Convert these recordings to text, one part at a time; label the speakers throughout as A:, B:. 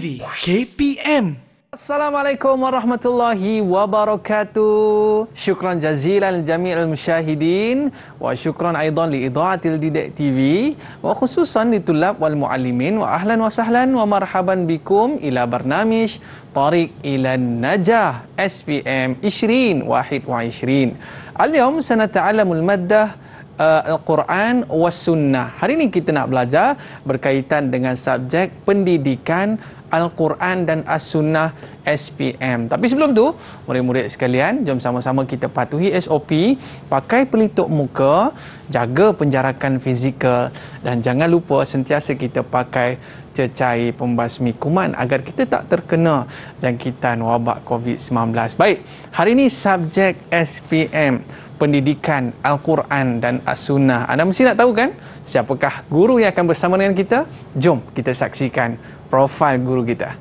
A: TV KPM.
B: Assalamualaikum warahmatullahi wabarakatuh. Syukran jazilan jami'al musyahidin wa syukran aidan li idaatil Didik TV wa khususan li tulab wal muallimin wa ahlan wa sahlan wa marhaban bikum ila barnamij Tariq ila Najah SPM 2021. Al-yawm sanata'allamul maddah Al-Quran was Sunnah. Hari ini kita nak belajar berkaitan dengan subjek pendidikan Al-Quran dan As-Sunnah SPM. Tapi sebelum tu, murid-murid sekalian, jom sama-sama kita patuhi SOP, pakai pelitup muka, jaga penjarakan fizikal dan jangan lupa sentiasa kita pakai cecair pembasmi kuman agar kita tak terkena jangkitan wabak COVID-19. Baik, hari ini subjek SPM, pendidikan Al-Quran dan As-Sunnah. Anda mesti nak tahu kan siapakah guru yang akan bersama dengan kita? Jom kita saksikan profil guru kita.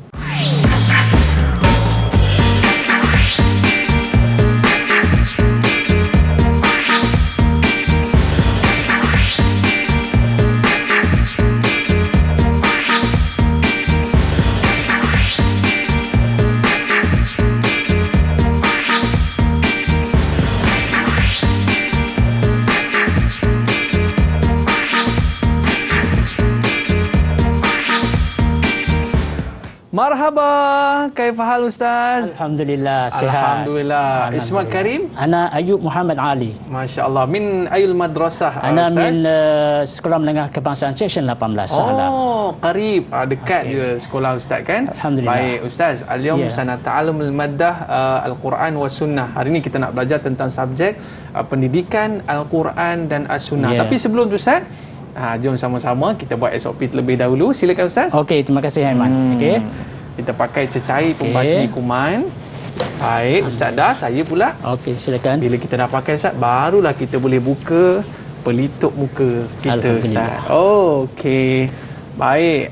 B: Marhaba, kaifahal Ustaz?
C: Alhamdulillah, sihat.
B: Alhamdulillah. Ismat Karim?
C: Ana Ayub Muhammad Ali.
B: Masya Allah. Min ayul madrasah,
C: Ana
B: Ustaz?
C: min Sekolah Menengah Kebangsaan Seksyen 18.
B: Oh, qarib. Dekat je sekolah Ustaz kan?
C: Alhamdulillah.
B: Baik Ustaz, al-yawm
C: Ya.
B: sanata'allamul maddah Al-Quran was Sunnah. Hari ini kita nak belajar tentang subjek pendidikan Al-Quran dan As-Sunnah.
C: Ya.
B: Tapi sebelum tu Ustaz, jom sama-sama kita buat SOP terlebih dahulu. Silakan Ustaz.
C: Okey, terima kasih Aiman. Okey.
B: Kita pakai cecair pembasmi kuman. Baik, Ustaz dah, saya pula.
C: Okey, silakan.
B: Bila kita dah pakai Ustaz, barulah kita boleh buka pelitup muka kita Ustaz. Oh, okey. Baik.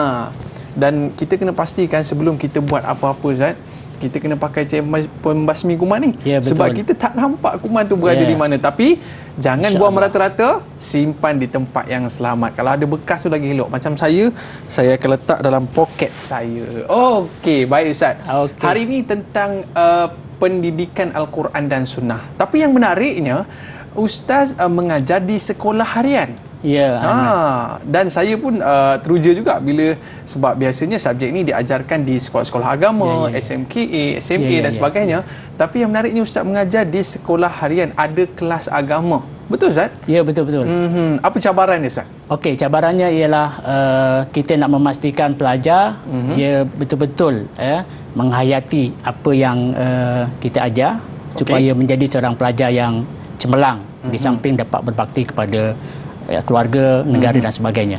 B: Dan kita kena pastikan sebelum kita buat apa-apa Ustaz, kita kena pakai cecair pembasmi kuman ni.
C: Ya, betul.
B: Sebab kita tak nampak kuman tu berada di mana. Tapi jangan buang merata-rata, simpan di tempat yang selamat. Kalau ada bekas tu lagi elok. Macam saya akan letak dalam poket saya. Okey, baik Ustaz.
C: Okey.
B: Hari ini tentang pendidikan Al-Quran dan Sunnah. Tapi yang menariknya, Ustaz mengajar di sekolah harian.
C: Ya,
B: Dan saya pun teruja juga bila sebab biasanya subjek ini diajarkan di sekolah-sekolah agama, SMKA, SMA dan sebagainya. Tapi yang menariknya Ustaz mengajar di sekolah harian, ada kelas agama. Betul Ustaz?
C: Ya, betul-betul.
B: Apa cabaran dia Ustaz?
C: Okey, cabarannya ialah kita nak memastikan pelajar dia betul-betul menghayati apa yang kita ajar supaya menjadi seorang pelajar yang cemerlang di samping dapat berbakti kepada keluarga, negara dan sebagainya.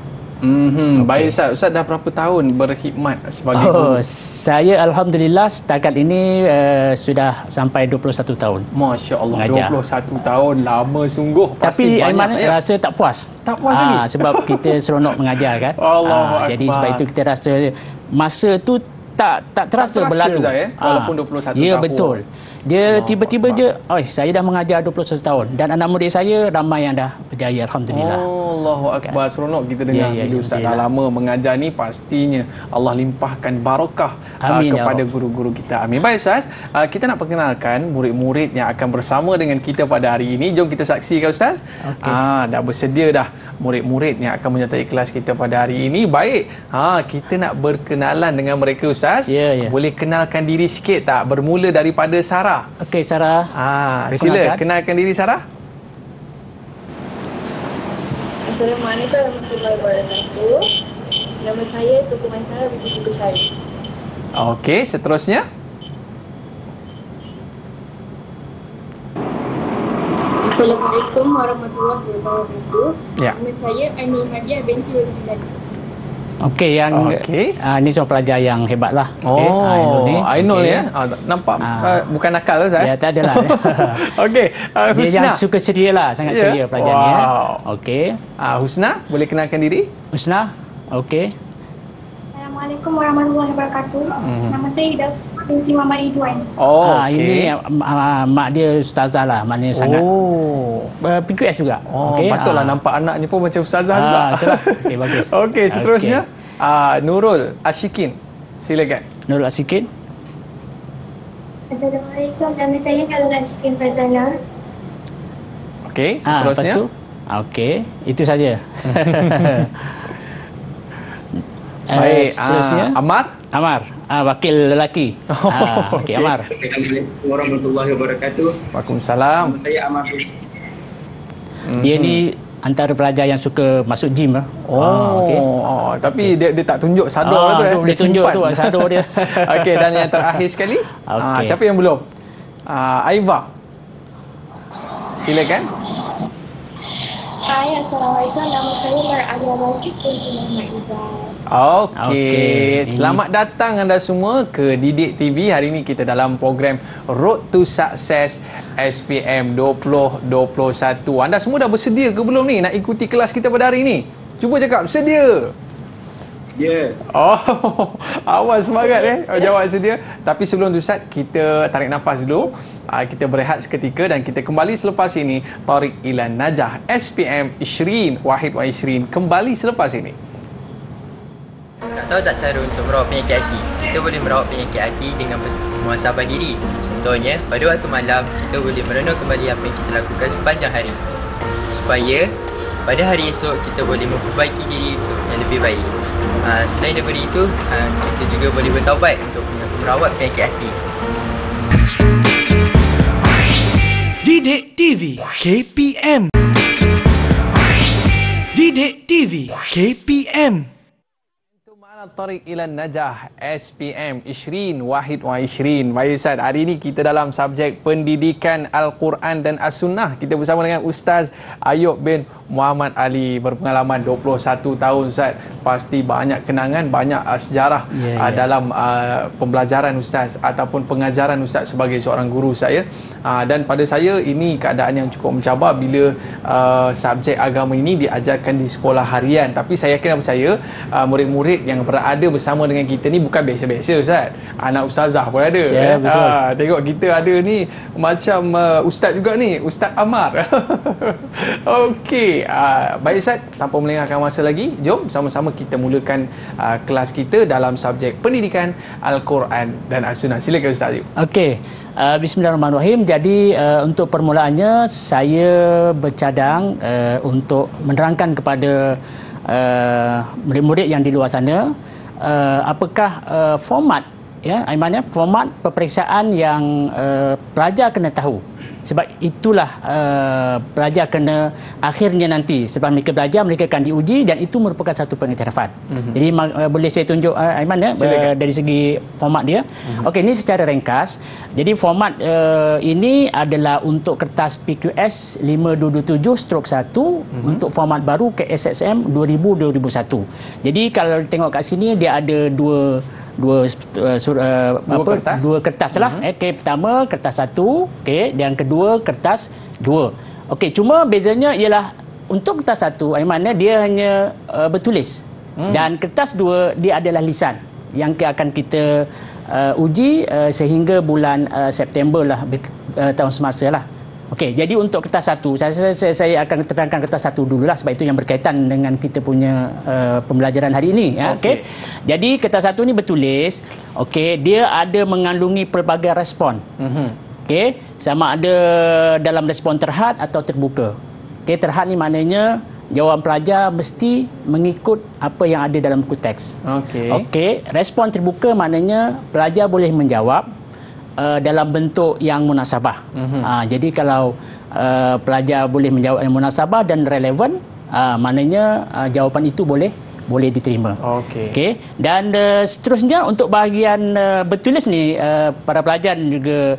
B: Baik Ustaz. Ustaz dah berapa tahun berkhidmat sebagai guru?
C: Saya Alhamdulillah setakat ini sudah sampai 21 tahun.
B: Masya Allah,
C: mengajar.
B: 21 tahun, lama sungguh.
C: Tapi
B: Pasti
C: Aiman
B: banyak
C: rasa tak puas.
B: Tak puas lagi?
C: Sebab kita seronok mengajar kan.
B: Allahu
C: Jadi
B: Akbar.
C: sebab itu kita rasa masa tu tak terasa berlalu.
B: Ustaz, walaupun 21
C: ya,
B: tahun.
C: betul. Dia tiba-tiba je, saya dah mengajar 21 tahun dan anak murid saya ramai yang dah berjaya, Alhamdulillah.
B: Allahu Akbar. Seronok kita dengar bila Ustaz dah lama mengajar ni, pastinya Allah limpahkan barakah kepada guru-guru kita. Amin. Baik Ustaz, kita nak perkenalkan murid-murid yang akan bersama dengan kita pada hari ini. Jom kita saksikan Ustaz. Dah bersedia dah murid-murid yang akan menyertai kelas kita pada hari ini. Baik, kita nak berkenalan dengan mereka Ustaz. Boleh kenalkan diri sikit tak? Bermula daripada Sarah.
C: Okey, Sarah.
B: Sila kenalkan diri Sarah.
D: Assalamualaikum warahmatullahi wabarakatuh. Nama saya Tuku Maisara binti Tuku Syarif.
B: Okey, seterusnya.
D: Assalamualaikum warahmatullahi wabarakatuh.
B: Ya.
D: Nama saya Ainul Hadiah binti Rozilani.
C: Okey, yang ini seorang pelajar yang hebatlah.
B: Ainul ya. Nampak bukan nakal lah Ustaz.
C: Ya, tak adalah.
B: Okey,
C: Dia
B: Husna.
C: yang suka ceria lah, sangat ceria pelajar ni. Okey.
B: Husna, boleh kenalkan diri?
C: Husna. Okey.
E: Assalamualaikum warahmatullahi wabarakatuh. Nama saya Ida binti Muhammad Ridwan.
C: Ini mak dia ustazah lah, maknanya sangat PQS juga.
B: Patutlah nampak anaknya pun macam ustazah juga.
C: Itulah. Okey, bagus.
B: Okey, seterusnya. Nurul Ashikin. Silakan.
C: Nurul Asikin.
E: Assalamualaikum, nama saya Nurul Ashikin Fazana.
B: Okey,
C: Lepas
B: seterusnya.
C: tu, okey, itu saja.
B: Baik,
C: seterusnya
B: Amar.
C: Amar, wakil lelaki. Okey, Amar.
A: Assalamualaikum warahmatullahi wabarakatuh.
B: Waalaikumsalam.
A: Nama saya Amar.
C: Dia ni antara pelajar yang suka masuk gym. Okey.
B: Tapi dia tak tunjuk sadar tu.
C: Dia tunjuk tu sadar dia.
B: Okey, dan yang terakhir sekali,
C: Okey.
B: siapa yang belum? Aiva. Silakan.
E: Hai, Assalamualaikum. Nama saya Mar Alia Balkis binti Muhammad Izzal.
B: Okey, selamat datang anda semua ke Didik TV. Hari ini kita dalam program Road to Success SPM 2021. Anda semua dah bersedia ke belum ni nak ikuti kelas kita pada hari ini? Cuba cakap sedia.
A: Ya.
B: Awal semangat jawab sedia. Tapi sebelum tu Ustaz, kita tarik nafas dulu. Kita berehat seketika dan kita kembali selepas ini. Tariq Ilan Najah SPM 20 Wahid wa 20 kembali selepas ini.
F: Nak tahu tak cara untuk merawat penyakit hati? Kita boleh merawat penyakit hati dengan muhasabah diri. Contohnya, pada waktu malam, kita boleh merenung kembali apa yang kita lakukan sepanjang hari. Supaya pada hari esok, kita boleh memperbaiki diri untuk yang lebih baik. Selain daripada itu, kita juga boleh bertaubat untuk merawat penyakit hati.
G: Didik TV KPM. Didik TV KPM.
B: Tariq Ilan Najah SPM 20 Wahid wa 20. Baik Ustaz, hari ini kita dalam subjek pendidikan Al-Quran dan As-Sunnah. Kita bersama dengan Ustaz Ayub bin Muhammad Ali, berpengalaman 21 tahun Ustaz. Pasti banyak kenangan, banyak sejarah dalam pembelajaran Ustaz ataupun pengajaran Ustaz sebagai seorang guru saya. Dan pada saya ini keadaan yang cukup mencabar bila subjek agama ini diajarkan di sekolah harian. Tapi saya yakin dan percaya murid-murid yang berada bersama dengan kita ni bukan biasa-biasa Ustaz. Anak ustazah pun ada.
C: Ya, betul.
B: Tengok kita ada ni macam ustaz juga ni, Ustaz Amar. Okey, baik Ustaz, tanpa melengahkan masa lagi, jom sama-sama kita mulakan kelas kita dalam subjek pendidikan Al-Quran dan As-Sunnah. Silakan Ustaz Ayub.
C: Okey. Bismillahirrahmanirrahim. Jadi untuk permulaannya saya bercadang untuk menerangkan kepada murid-murid yang di luar sana apakah format format peperiksaan yang pelajar kena tahu. Sebab itulah pelajar kena akhirnya nanti sebab mereka belajar mereka akan diuji dan itu merupakan satu pengiktirafan. Jadi boleh saya tunjuk Aiman dari segi format dia. Okey, ini secara ringkas. Jadi format ini adalah untuk kertas PQS 5227/1 untuk format baru KSSM 2000-2001. Jadi kalau tengok kat sini dia ada dua kertas lah. Okey, pertama kertas 1, okey, dan kedua kertas 2. Okey, cuma bezanya ialah untuk kertas 1 Aiman dia hanya bertulis. Dan kertas 2 dia adalah lisan yang akan kita uji sehingga bulan September lah tahun semasa lah. Okey, jadi untuk kertas 1 saya akan terangkan kertas 1 dululah sebab itu yang berkaitan dengan kita punya pembelajaran hari ini ya. Okey. Jadi kertas 1 ni bertulis, okey, dia ada mengandungi pelbagai respon. Okey, sama ada dalam respon terhad atau terbuka. Okey, terhad ni maknanya jawapan pelajar mesti mengikut apa yang ada dalam buku teks. Okey, respon terbuka maknanya pelajar boleh menjawab dalam bentuk yang munasabah. Jadi kalau pelajar boleh menjawab yang munasabah dan relevan, maknanya jawapan itu boleh diterima. Okey. Dan seterusnya untuk bahagian bertulis ni para pelajar juga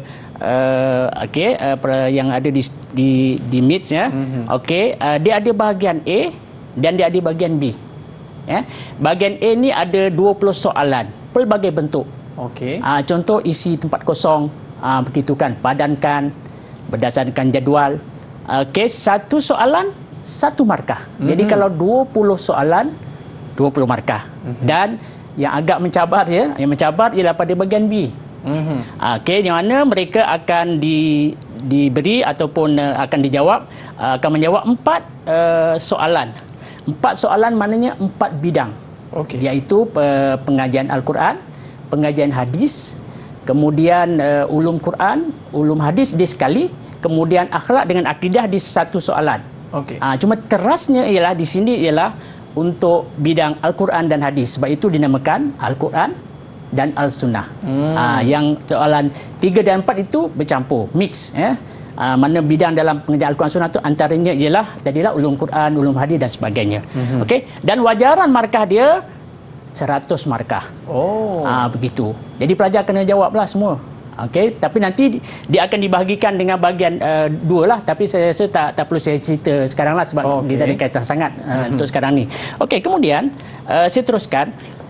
C: yang ada di MITS ya. Okey, dia ada bahagian A dan dia ada bahagian B. Ya. Bahagian A ni ada 20 soalan pelbagai bentuk.
B: Okey.
C: Contoh isi tempat kosong, begitu kan, padankan berdasarkan jadual. Okey, satu soalan satu markah. Jadi kalau 20 soalan 20 markah. Dan yang agak mencabar ialah pada bahagian B. Okey, di mana mereka akan diberi ataupun akan dijawab akan menjawab 4 soalan. 4 soalan maknanya 4 bidang.
B: Okey.
C: Iaitu pengajian Al-Quran, pengajian hadis, kemudian ulum Quran, ulum hadis di sekali, kemudian akhlak dengan akidah di satu soalan.
B: Okey.
C: Cuma terasnya ialah di sini ialah untuk bidang Al-Quran dan hadis. Sebab itu dinamakan Al-Quran dan Al-Sunnah. Yang soalan 3 dan 4 itu bercampur, mix. Mana bidang dalam pengajian Al-Quran Sunnah itu antaranya ialah tadilah ulum Quran, ulum hadis dan sebagainya. Okey. Dan wajaran markah dia 100 markah. Begitu. Jadi pelajar kena jawablah semua. Okey, tapi nanti dia akan dibahagikan dengan bahagian 2 lah, tapi saya rasa tak perlu saya cerita sekarang lah sebab dia ada kaitan sangat untuk sekarang ni. Okey, kemudian saya teruskan.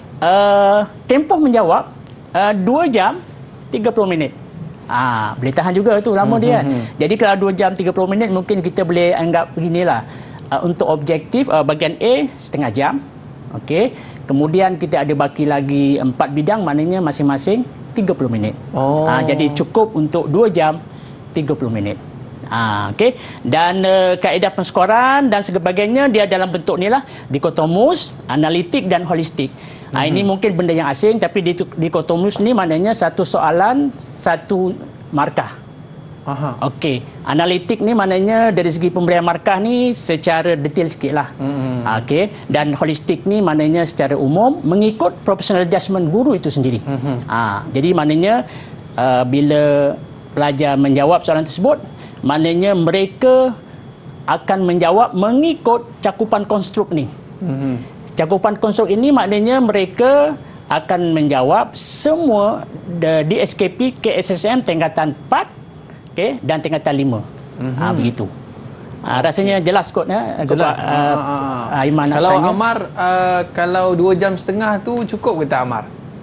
C: Tempoh menjawab 2 jam 30 minit. Boleh tahan juga tu lama dia kan. Jadi kalau 2 jam 30 minit mungkin kita boleh anggap beginilah. Untuk objektif bahagian A setengah jam. Okey. Kemudian kita ada baki lagi 4 bidang, maknanya masing-masing 30 minit. Jadi cukup untuk 2 jam 30 minit. Okey. Dan kaedah penskoran dan sebagainya dia dalam bentuk ni lah, dikotomus, analitik dan holistik. Ini mungkin benda yang asing, tapi dikotomus ni maknanya satu soalan satu markah. Okey. Analitik ni maknanya dari segi pemberian markah ni secara detail sikit lah. Okey. Dan holistik ni maknanya secara umum mengikut professional judgement guru itu sendiri. Jadi maknanya bila pelajar menjawab soalan tersebut, maknanya mereka akan menjawab mengikut cakupan konstruk ni. Cakupan konstruk ini maknanya mereka akan menjawab semua di SKP KSSM tingkatan 4, okay, dan tingkatan 5. Begitu. Rasanya jelas kot
B: jelas.
C: Aiman nak
B: kalau
C: tanya.
B: Amar kalau 2 jam setengah tu cukup ke tak Amar?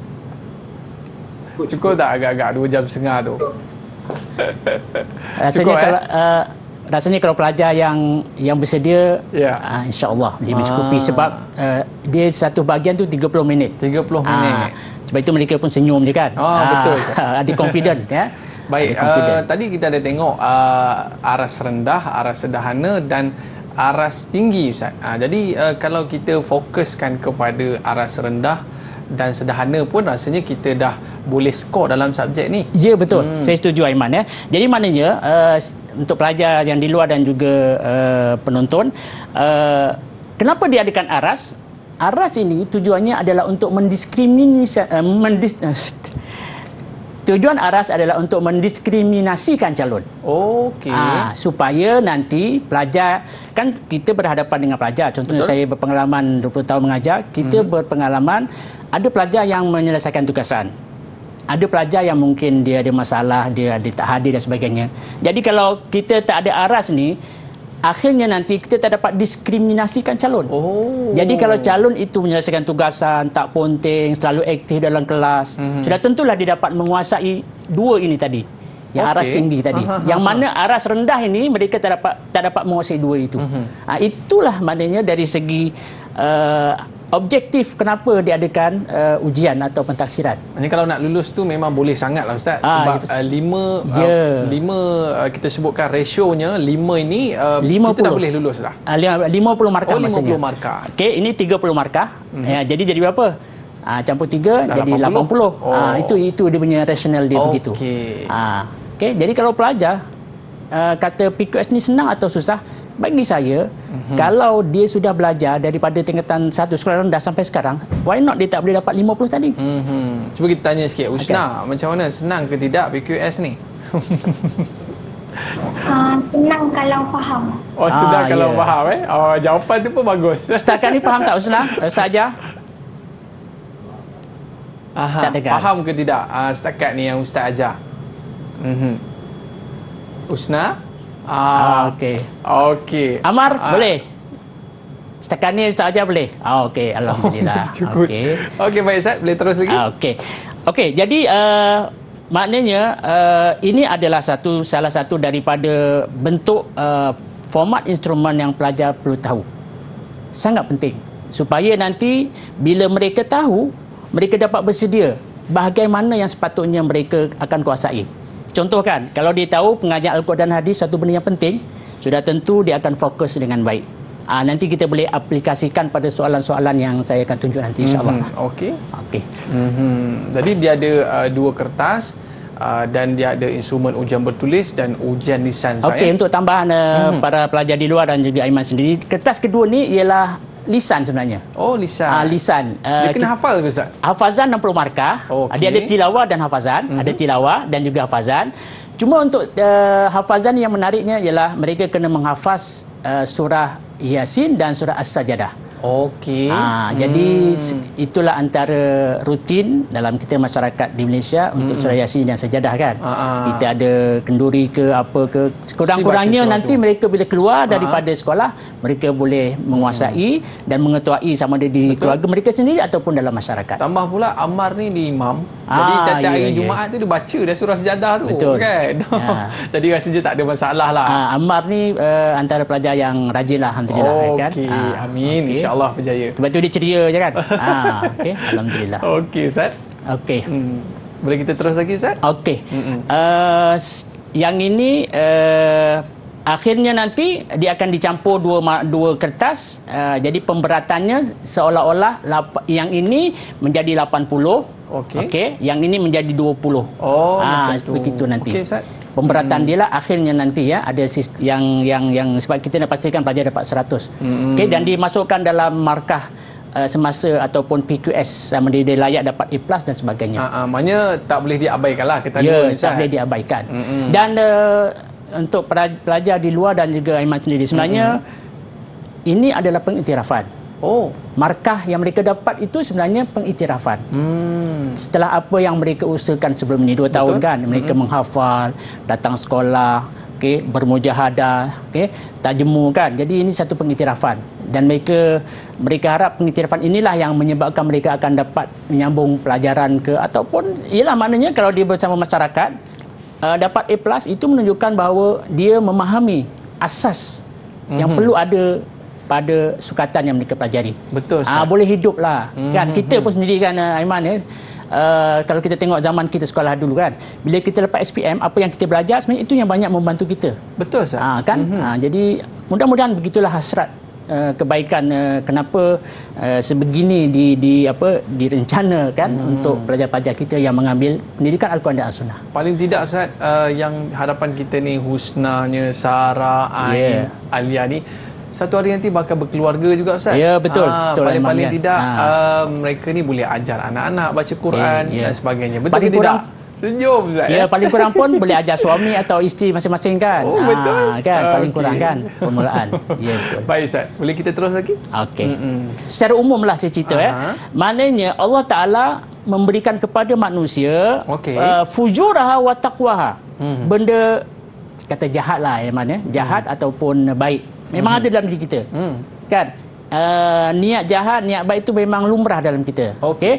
B: Cukup tak agak-agak 2 jam setengah tu?
C: Rasanya
B: cukup,
C: kalau rasanya kalau pelajar yang bersedia, insya-Allah dia mencukupi sebab dia satu bahagian tu 30 minit.
B: 30 minit.
C: Sebab itu mereka pun senyum je kan.
B: Betul.
C: Ada confident ya.
B: Baik, tadi kita ada tengok aras rendah, aras sederhana dan aras tinggi Ustaz. Jadi kalau kita fokuskan kepada aras rendah dan sederhana pun rasanya kita dah boleh skor dalam subjek ni.
C: Ya, betul. Saya setuju Aiman ya. Jadi maknanya untuk pelajar yang di luar dan juga penonton, kenapa diadakan aras? Aras ini tujuannya adalah untuk tujuan aras adalah untuk mendiskriminasikan calon.
B: Okey.
C: Supaya nanti pelajar, kan kita berhadapan dengan pelajar. Contohnya saya berpengalaman 20 tahun mengajar, kita berpengalaman ada pelajar yang menyelesaikan tugasan. Ada pelajar yang mungkin dia ada masalah, dia tak hadir dan sebagainya. Jadi kalau kita tak ada aras ni, akhirnya nanti kita tak dapat diskriminasikan calon. Jadi kalau calon itu menyelesaikan tugasan, tak ponteng, selalu aktif dalam kelas, sudah tentulah dia dapat menguasai 2 ini tadi. Yang aras tinggi tadi. Yang mana aras rendah ini mereka tak dapat menguasai 2 itu. Itulah maknanya dari segi objektif kenapa diadakan ujian atau pentaksiran.
B: Maksudnya kalau nak lulus tu memang boleh sangat lah Ustaz. Sebab 5 kita sebutkan rasionya 5 ini
C: 50.
B: kita dah boleh lulus dah.
C: 50 markah
B: 50
C: maksudnya.
B: Okey,
C: Okey, ini 30 markah. Jadi berapa? Campur 3 jadi 80. Itu dia punya rasional dia begitu. Okey, jadi kalau pelajar kata PQS ni senang atau susah? Bagi saya, kalau dia sudah belajar daripada tingkatan 1 sekolah rendah sampai sekarang, why not dia tak boleh dapat 50 tadi?
B: Cuba kita tanya sikit Usna, macam mana, senang ke tidak PQS ni?
E: Senang kalau faham.
B: Senang kalau faham jawapan tu pun bagus.
C: Setakat ni faham tak Usna? Saja? Tak dengar.
B: Faham ke tidak setakat ni yang Ustaz ajar? Usna? Okey.
C: Amar, boleh? Setakat ni saja boleh? Okey, alhamdulillah.
B: Okey, baik Ustaz, boleh terus lagi?
C: Okey, jadi maknanya ini adalah salah satu daripada bentuk format instrumen yang pelajar perlu tahu. Sangat penting supaya nanti bila mereka tahu, mereka dapat bersedia bagaimana yang sepatutnya mereka akan kuasai. Contohkan, kalau dia tahu pengajian Al-Quran dan Hadis satu benda yang penting, sudah tentu dia akan fokus dengan baik. nanti kita boleh aplikasikan pada soalan-soalan yang saya akan tunjuk nanti insya-Allah.
B: Okey.
C: Okey.
B: Jadi dia ada 2 kertas dan dia ada instrumen ujian bertulis dan ujian lisan.
C: Okey, untuk tambahan para pelajar di luar dan juga Aiman sendiri, kertas kedua ni ialah lisan sebenarnya.
B: Oh, lisan.
C: Lisan.
B: Dia kena hafal ke Ustaz?
C: Hafazan 60 markah.
B: Okey.
C: Dia ada tilawah dan hafazan. Ada tilawah dan juga hafazan. Cuma untuk hafazan yang menariknya ialah mereka kena menghafaz surah Yasin dan surah As-Sajdah.
B: Okey.
C: Jadi itulah antara rutin dalam kita masyarakat di Malaysia untuk surah Yasin dan Sajadah kan. Kita ada kenduri ke apa ke, sekurang-kurangnya nanti mereka bila keluar daripada sekolah mereka boleh menguasai dan mengetuai sama ada di keluarga mereka sendiri ataupun dalam masyarakat.
B: Tambah pula Ammar ni imam. Jadi tiap hari Jumaat tu dia baca dah surah Sajadah tu.
C: Betul.
B: Kan? Jadi rasanya tak ada masalah lah.
C: Ammar ni antara pelajar yang rajin lah alhamdulillah kan.
B: Okey, amin.
C: Okay.
B: InsyaAllah berjaya.
C: Sebab tu dia ceria je kan. Okey, alhamdulillah.
B: Okey Ustaz.
C: Okey.
B: Boleh kita terus lagi Ustaz?
C: Okey. Yang ini akhirnya nanti dia akan dicampur dua kertas. Jadi pemberatannya seolah-olah yang ini menjadi 80. Okey. Yang ini menjadi 20.
B: Macam tu.
C: Begitu nanti.
B: Okey Ustaz.
C: Pemberatan dia lah akhirnya nanti ya ada yang sebab kita nak pastikan pelajar dapat 100. Okey, dan dimasukkan dalam markah semasa ataupun PQS sama dia layak dapat A+ dan sebagainya.
B: Maknanya tak boleh diabaikan lah kata
C: ya,
B: ni,
C: tak boleh diabaikan. Dan untuk pelajar di luar dan juga Aiman sendiri sebenarnya ini adalah pengiktirafan. Markah yang mereka dapat itu sebenarnya pengiktirafan. Setelah apa yang mereka usahakan sebelum ini 2 tahun kan, mereka menghafal, datang sekolah, okey, bermujahadah, okey, tajemu kan. Jadi ini satu pengiktirafan dan mereka harap pengiktirafan inilah yang menyebabkan mereka akan dapat menyambung pelajaran ke ataupun ialah maknanya kalau dia bersama masyarakat dapat A+ itu menunjukkan bahawa dia memahami asas yang perlu ada pada sukatan yang mereka pelajari.
B: Betul.
C: Boleh hidup lah. Kan kita pun sendiri kan Aiman kalau kita tengok zaman kita sekolah dulu kan, bila kita lepas SPM apa yang kita belajar sebenarnya itu yang banyak membantu kita.
B: Betul Ustaz.
C: Kan? Jadi mudah-mudahan begitulah hasrat kebaikan kenapa sebegini direncanakan untuk pelajar-pelajar kita yang mengambil pendidikan Al-Quran dan As-Sunnah.
B: Paling tidak Ustaz, yang hadapan kita ni Husnanya, Sarah, Ain, Alia ni satu hari nanti bakal berkeluarga juga Ustaz.
C: Ya, betul.
B: Paling tidak mereka ni boleh ajar anak-anak baca Quran dan sebagainya. Betul
C: paling
B: ke
C: kurang,
B: tidak? Senyum Ustaz.
C: Ya, paling kurang pun boleh ajar suami atau isteri masing-masing kan.
B: Betul.
C: Kan paling kurang kan permulaan. Ya, betul.
B: Baik Ustaz, boleh kita terus lagi?
C: Okey. Secara umumlah saya cerita maknanya Allah Taala memberikan kepada manusia fujuraha wa taqwaha. Benda kata jahat lah jahat ataupun baik. Memang ada dalam diri kita. Kan? Niat jahat, niat baik itu memang lumrah dalam kita. Okey.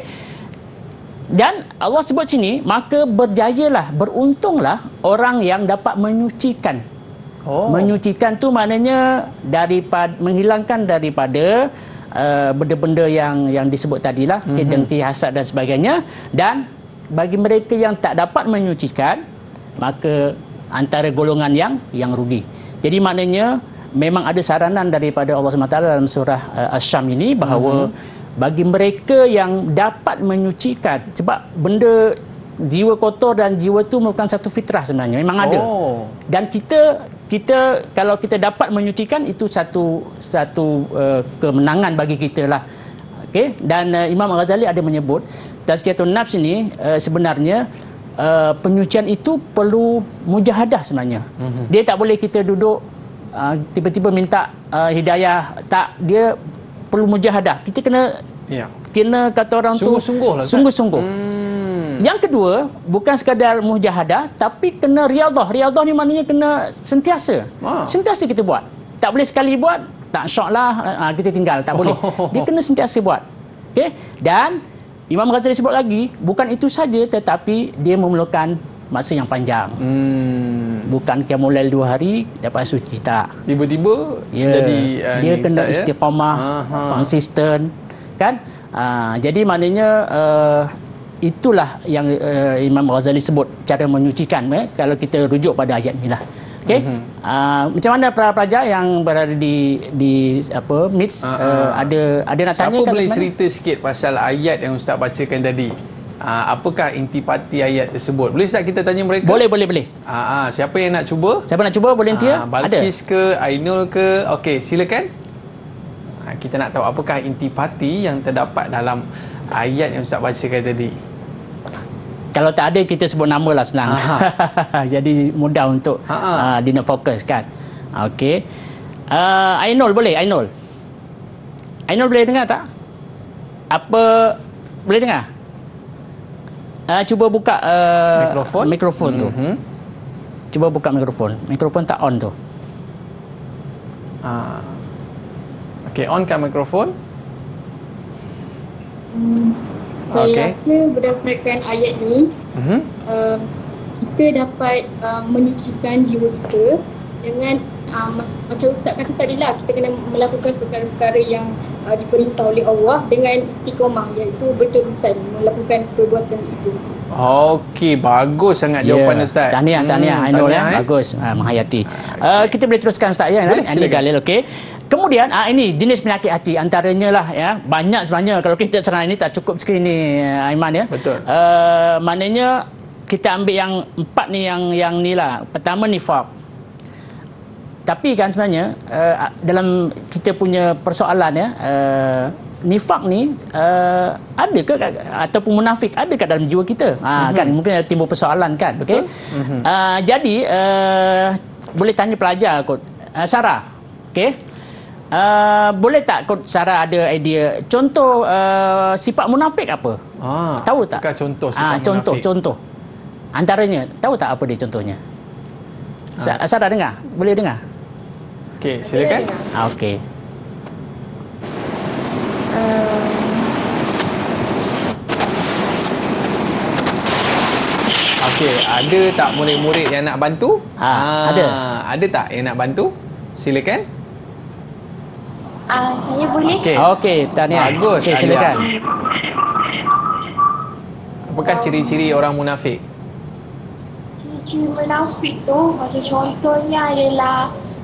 C: Dan Allah sebut sini, maka berjayalah, beruntunglah orang yang dapat menyucikan. Menyucikan tu maknanya menghilangkan daripada benda-benda yang disebut tadilah, dengki, hasad dan sebagainya. Dan bagi mereka yang tak dapat menyucikan, maka antara golongan yang rugi. Jadi maknanya memang ada saranan daripada Allah SWT dalam surah Asy-Syam ini bahawa bagi mereka yang dapat menyucikan, sebab benda jiwa kotor dan jiwa itu merupakan satu fitrah sebenarnya, memang ada. Dan kita kalau kita dapat menyucikan itu satu kemenangan bagi kita lah. Okey, dan Imam Al-Ghazali ada menyebut tazkiyatun nafs ini sebenarnya penyucian itu perlu mujahadah sebenarnya. Dia tak boleh kita duduk tiba-tiba minta hidayah, tak, dia perlu mujahadah. Kita kena kata orang tu sungguh-sungguh. Yang kedua, bukan sekadar mujahadah tapi kena riyadhah. Riyadhah ni maknanya kena sentiasa. Sentiasa kita buat. Tak boleh sekali buat, tak syoklah kita tinggal, tak boleh. Dia kena sentiasa buat. Okey? Dan Imam Ghazali sebut lagi, bukan itu saja tetapi dia memerlukan masa yang panjang. Bukan qiyamul lail 2 hari dapat suci, tak.
B: Tiba-tiba jadi
C: dia kena istiqamah, konsisten kan. Jadi maknanya itulah yang Imam Ghazali sebut cara menyucikan. Kalau kita rujuk pada ayat inilah. Okey. Macam mana pelajar yang berada di apa MITS ada nak tanya
B: Siapa
C: kan?
B: boleh cerita sikit pasal ayat yang Ustaz bacakan tadi? Apakah intipati ayat tersebut? Boleh Ustaz kita tanya mereka?
C: Boleh.
B: Siapa yang nak cuba?
C: Siapa nak cuba volunteer?
B: Balkis ke, Ainul ke? Okey, silakan. Kita nak tahu apakah intipati yang terdapat dalam ayat yang Ustaz bacakan tadi.
C: Kalau tak ada, kita sebut nama lah, senang. Jadi mudah untuk dia nak fokus kan. Okey. Ainul boleh? Ainul boleh dengar tak? Apa boleh dengar? Cuba buka mikrofon tu. Cuba buka mikrofon. Mikrofon tak on tu.
B: Okey, onkan mikrofon.
D: Saya rasa berdasarkan ayat ni, kita dapat menyucikan jiwa kita dengan macam Ustaz kata tadi lah, kita kena melakukan perkara-perkara yang diperintah oleh Allah dengan istiqomah, iaitu berterusan melakukan perbuatan itu.
B: Okey, bagus sangat jawapan Ustaz.
C: Tahniah Ainul bagus menghayati. Kita boleh teruskan Ustaz ya. Ini Galil, okey. Kemudian ini jenis penyakit hati antaranya lah ya. Banyak sebenarnya, kalau kita serang ini tak cukup skrin ni Aiman ya.
B: Betul.
C: Maknanya kita ambil yang 4 ni, yang ni lah. Pertama nifaq. Tapi kan sebenarnya dalam kita punya persoalan ya, nifaq ni ada ke ataupun munafik ada ke dalam jiwa kita? Kan mungkin ada timbul persoalan kan, okey. Jadi boleh tanya pelajar kot. Sarah, okey. Boleh tak kot Sarah ada idea contoh sifat munafik apa? Tahu tak?
B: Bukan contoh sifat munafik.
C: Contoh. Antaranya, tahu tak apa dia contohnya? Sarah dengar? Boleh dengar?
B: Okey, silakan.
C: Okey.
B: Okey, ada tak murid-murid yang nak bantu?
C: Ada.
B: Ada tak yang nak bantu? Silakan.
E: Saya boleh.
C: Okey, tahniah.
B: Bagus.
C: Okey, silakan.
B: Apakah ciri-ciri orang munafik?
E: Ciri-ciri munafik tu macam contohnya ialah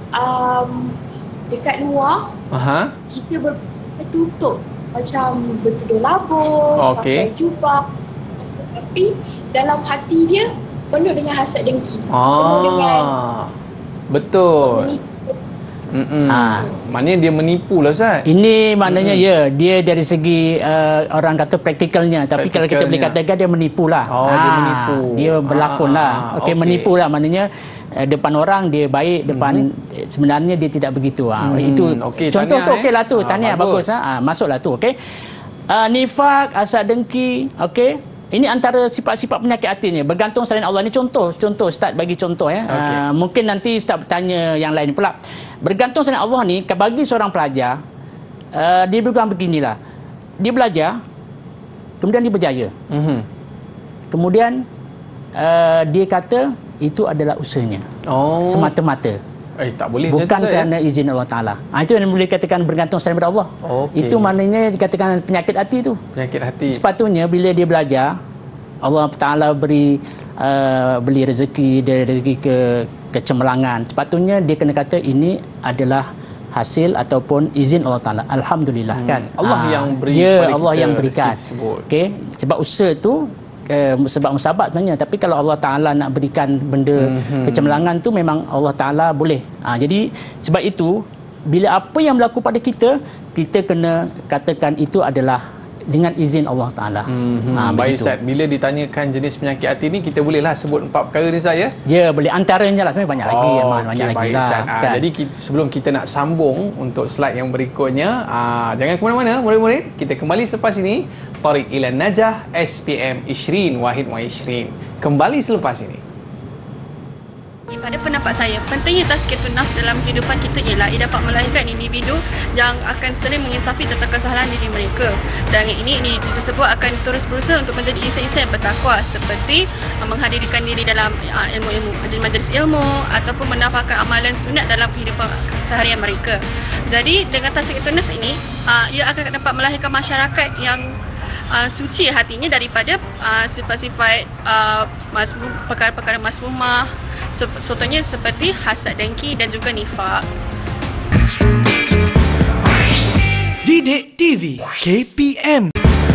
E: dekat luar kita bertutup, macam bertudung labur, pakai jubah, tapi dalam hati dia penuh dengan hasad dengki, penuh dengan
B: betul. Maknanya dia menipu lah Ustaz.
C: Ini maknanya dia dari segi orang kata praktikalnya, tapi kalau kita boleh katakan dia menipu lah.
B: Dia menipu.
C: Dia berlakon lah. Okey, menipu lah maknanya depan orang dia baik, depan sebenarnya dia tidak begitu. Itu contoh tu okeylah tu. Tahniah, bagus. Masuklah tu, okey. Nifak, hasad dengki, okey. Ini antara sifat-sifat penyakit hatinya. Bergantung selain Allah. Ini contoh Ustaz bagi contoh ya. Mungkin nanti Ustaz bertanya yang lain pula. Bergantung selain Allah ni, bagi seorang pelajar, dia bukan beginilah. Dia belajar, kemudian dia berjaya. Kemudian dia kata itu adalah usahanya. Semata-mata.
B: Tak boleh.
C: Bukan kerana izin Allah Ta'ala. Itu yang boleh katakan bergantung selain daripada Allah. Itu maknanya dikatakan penyakit hati tu.
B: Penyakit hati.
C: Sepatutnya bila dia belajar, Allah Ta'ala beri rezeki, dia rezeki kecemerlangan. Sepatutnya dia kena kata ini adalah hasil ataupun izin Allah Ta'ala. Alhamdulillah kan.
B: Allah yang beri kepada kita.
C: Allah yang berikan. Okey, sebab usaha tu sebab musabat sebenarnya, tapi kalau Allah Ta'ala nak berikan benda kecemerlangan tu memang Allah Ta'ala boleh. Jadi sebab itu bila apa yang berlaku pada kita kena katakan itu adalah dengan izin Allah Ta'ala.
B: Baik Ustaz, bila ditanyakan jenis penyakit hati ni, kita bolehlah sebut 4 perkara ni Ustaz ya?
C: Ya, boleh. Antaranya lah, sebenarnya banyak lagi. Banyak lagi lah.
B: Kan? Jadi sebelum kita nak sambung untuk slide yang berikutnya, jangan ke mana-mana murid-murid. Kita kembali selepas ini. Tariq ila Najah SPM Ishrin Wahid wa Ishrin. Kembali selepas ini.
H: Pada pendapat saya, pentingnya tazkiyatun nafs dalam kehidupan kita ialah ia dapat melahirkan individu yang akan sering menginsafi tentang kesalahan diri mereka. Dan ini tersebut akan terus berusaha untuk menjadi insan-insan yang bertakwa, seperti menghadirkan diri dalam ilmu-ilmu, majlis ilmu ataupun menafalkan amalan sunat dalam kehidupan seharian mereka. Jadi dengan tazkiyatun nafs ini, ia akan dapat melahirkan masyarakat yang suci hatinya daripada sifat-sifat perkara-perkara masmumah, Contohnya seperti hasad, dengki dan juga nifak.
G: Didik TV KPM.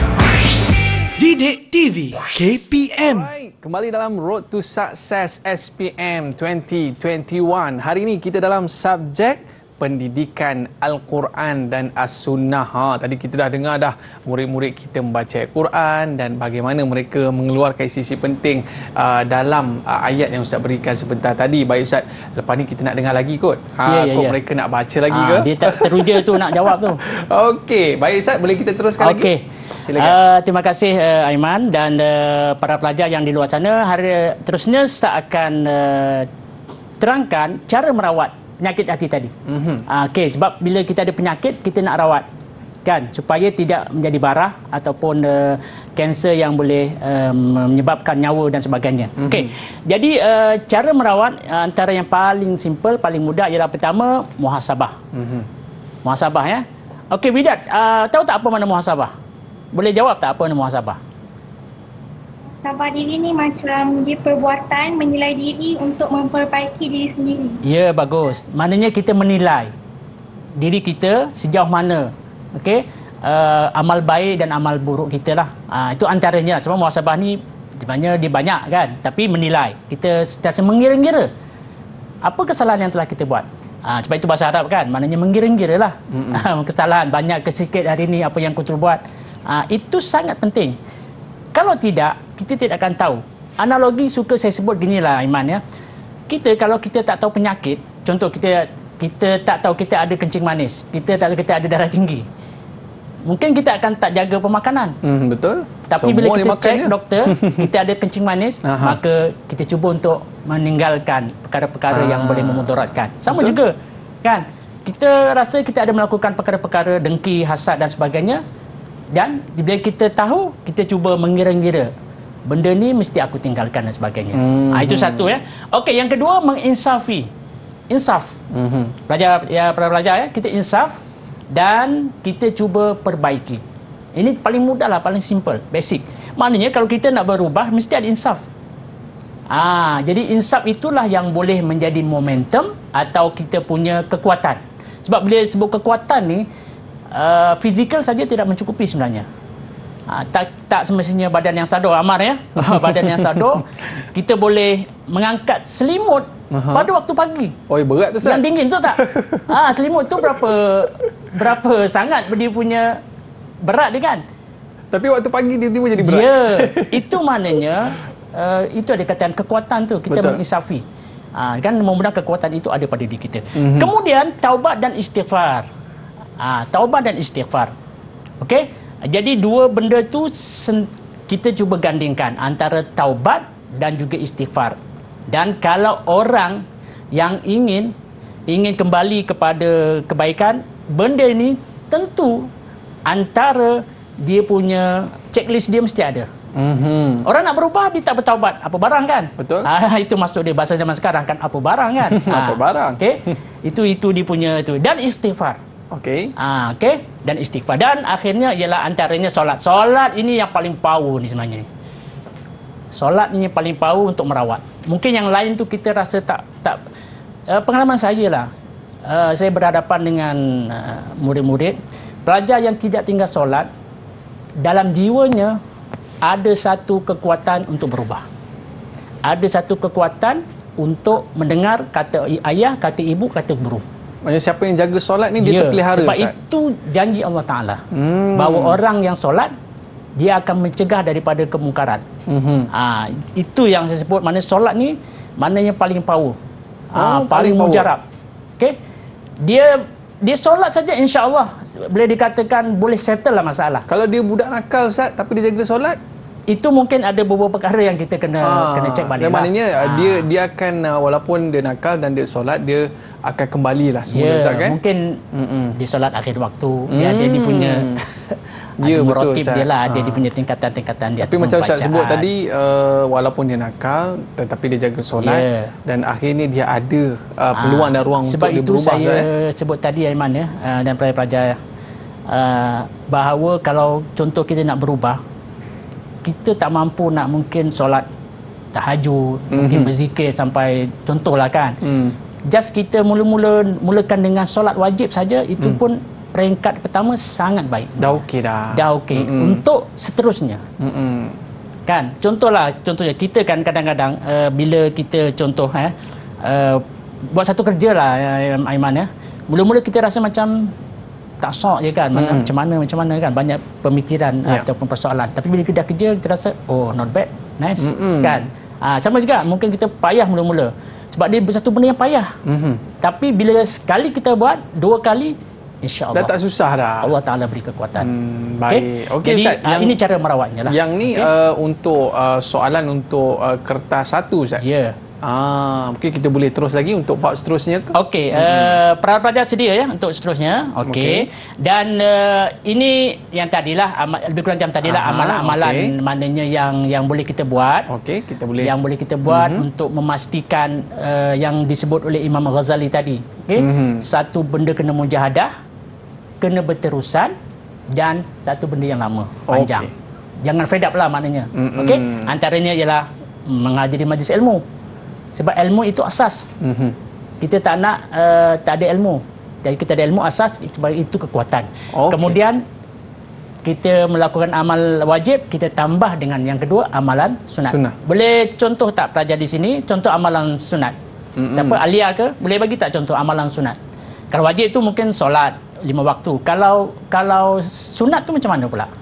G: Didik TV KPM.
B: Baik, kembali dalam Road to Success SPM 2021. Hari ini kita dalam subjek pendidikan Al-Quran dan As-Sunnah. Tadi kita dah dengar dah murid-murid kita membaca Al-Quran dan bagaimana mereka mengeluarkan sisi penting dalam ayat yang Ustaz berikan sebentar tadi. Baik Ustaz, lepas ni kita nak dengar lagi kot. Mereka nak baca lagi ke?
C: Dia tak teruja tu nak jawab tu.
B: Okey, baik Ustaz, boleh kita teruskan lagi?
C: Silakan. Terima kasih Aiman dan para pelajar yang di luar sana. Hari terusnya Ustaz akan terangkan cara merawat penyakit hati tadi. Okey, sebab bila kita ada penyakit, kita nak rawat kan, supaya tidak menjadi barah ataupun kanser yang boleh menyebabkan nyawa dan sebagainya. Okey. Jadi cara merawat antara yang paling simple, paling mudah ialah pertama muhasabah. Muhasabah ya. Okey, Widat, tahu tak apa mana muhasabah? Boleh jawab tak apa mana muhasabah?
E: Sabar diri ni macam dia perbuatan menilai diri untuk memperbaiki diri sendiri.
C: Ya, bagus. Maknanya kita menilai diri kita sejauh mana. Okey, amal baik dan amal buruk kita lah. Itu antaranya. Cuma muhasabah ni sebenarnya dia banyak kan, tapi menilai. Kita sentiasa mengira-ngira apa kesalahan yang telah kita buat. Sebab itu bahasa Arab kan, maknanya mengira-ngira lah. Kesalahan banyak ke sikit hari ni apa yang kita buat. Itu sangat penting. Kalau tidak, kita tidak akan tahu. Analogi suka saya sebut ginilah Aiman ya. Kalau kita tak tahu penyakit, contoh kita tak tahu kita ada kencing manis, kita tak tahu kita ada darah tinggi, mungkin kita akan tak jaga pemakanan. Betul. Tapi bila kita cek doktor, kita ada kencing manis, maka kita cuba untuk meninggalkan perkara-perkara yang boleh memudaratkan. Sama juga kan, kita rasa kita ada melakukan perkara-perkara dengki, hasad dan sebagainya, dan bila kita tahu, kita cuba mengira-ngira benda ni mesti aku tinggalkan dan sebagainya. Itu satu ya. Okey, yang kedua menginsafi. Insaf. Para pelajar ya, kita insaf dan kita cuba perbaiki. Ini paling mudah lah, paling simple, basic. Maknanya kalau kita nak berubah mesti ada insaf. Jadi insaf itulah yang boleh menjadi momentum atau kita punya kekuatan. Sebab bila sebut kekuatan ni, fizikal saja tidak mencukupi sebenarnya. Tak semestinya badan yang sadar, Amar ya. Badan yang sadar, kita boleh mengangkat selimut pada waktu pagi.
B: Berat tu Ustaz.
C: Yang dingin tu tak? Selimut tu berapa sangat dia punya berat dia kan?
B: Tapi waktu pagi dia tiba jadi berat.
C: Ya, itu maknanya itu ada katakan kekuatan tu, kita menginsafi. Kan mudah-mudahan kekuatan itu ada pada diri kita. Kemudian taubat dan istighfar. Taubat dan istighfar. Okey? Jadi dua benda tu kita cuba gandingkan antara taubat dan juga istighfar. Dan kalau orang yang ingin kembali kepada kebaikan, benda ini tentu antara dia punya checklist dia mesti ada. Orang nak berubah, dia tak bertaubat. Apa barang kan? Betul. Itu masuk dia bahasa zaman sekarang kan, apa barang kan?
B: Apa barang?
C: Okey. Itu dia punya itu. Dan istighfar. Okey. Dan istighfar. Dan akhirnya ialah antaranya solat. Solat ini yang paling power ni sebenarnya. Solat ini paling power untuk merawat. Mungkin yang lain tu kita rasa tak pengalaman saya lah. Saya berhadapan dengan murid-murid, pelajar yang tidak tinggal solat, dalam jiwanya ada satu kekuatan untuk berubah. Ada satu kekuatan untuk mendengar kata ayah, kata ibu, kata guru.
B: Maksudnya siapa yang jaga solat ni dia terpelihara.
C: Sebab Ustaz, itu janji Allah Ta'ala. Bahawa orang yang solat, dia akan mencegah daripada kemungkaran. Itu yang saya sebut, mana solat ni maknanya paling power. Paling mujarab. Okay? Dia solat saja insya-Allah boleh dikatakan boleh settle lah masalah.
B: Kalau dia budak nakal Ustaz tapi dia jaga solat,
C: itu mungkin ada beberapa perkara yang kita kena cek balik.
B: Maknanya dia akan walaupun dia nakal dan dia solat, dia akan kembalilah semula Ustaz kan?
C: Mungkin dia solat akhir waktu, dia punya
B: betul
C: Ustaz. Dia lah, dia punya tingkatan-tingkatan dia.
B: Tapi macam Ustaz sebut tadi, walaupun dia nakal tetapi dia jaga solat dan akhirnya dia ada peluang dan ruang untuk dia berubah.
C: Sebab itu saya sebut tadi Aiman ya, dan pelajar-pelajar bahawa kalau contoh kita nak berubah, kita tak mampu nak mungkin solat tahajud, mungkin berzikir sampai contohlah kan. Just kita mulakan dengan solat wajib saja, itu pun peringkat pertama sangat baik.
B: Dah okey dah.
C: Dah okey. Untuk seterusnya. Kan, contohnya kita kan kadang-kadang bila kita contoh buat satu kerja lah Aiman ya. Mula-mula kita rasa macam tak sok je kan, macam mana kan, banyak pemikiran ataupun persoalan. Tapi bila kita dah kerja, kita rasa oh not bad, nice kan. Sama juga mungkin kita payah mula-mula sebab dia satu benda yang payah. Tapi bila sekali kita buat, dua kali, InsyaAllah. Dah tak susah dah. Allah Ta'ala beri kekuatan.
B: Baik. Okey,
C: jadi
B: Ustaz,
C: ini cara merawatnya lah.
B: Yang ni untuk soalan untuk kertas satu, Ustaz.
C: Ya.
B: Mungkin kita boleh terus lagi untuk bab seterusnya ke?
C: Okey, pelajar sedia ya untuk seterusnya. Okey. Dan ini yang tadilah lebih kurang macam tadilah amalan-amalan maknanya yang boleh kita buat.
B: Okey, kita boleh.
C: Yang boleh kita buat untuk memastikan yang disebut oleh Imam Ghazali tadi. Okey. Satu benda kena mujahadah, kena berterusan, dan satu benda yang lama, panjang. Jangan fed up lah maknanya. Okey. Antaranya ialah menghadiri majlis ilmu. Sebab ilmu itu asas. Kita tak nak tak ada ilmu. Jadi kita ada ilmu asas, sebab itu kekuatan. Kemudian kita melakukan amal wajib, kita tambah dengan yang kedua amalan sunat. Boleh contoh tak pelajar di sini? Contoh amalan sunat. Siapa Alia ke? Boleh bagi tak contoh amalan sunat? Kalau wajib itu mungkin solat 5 waktu. Kalau sunat tu macam mana pula?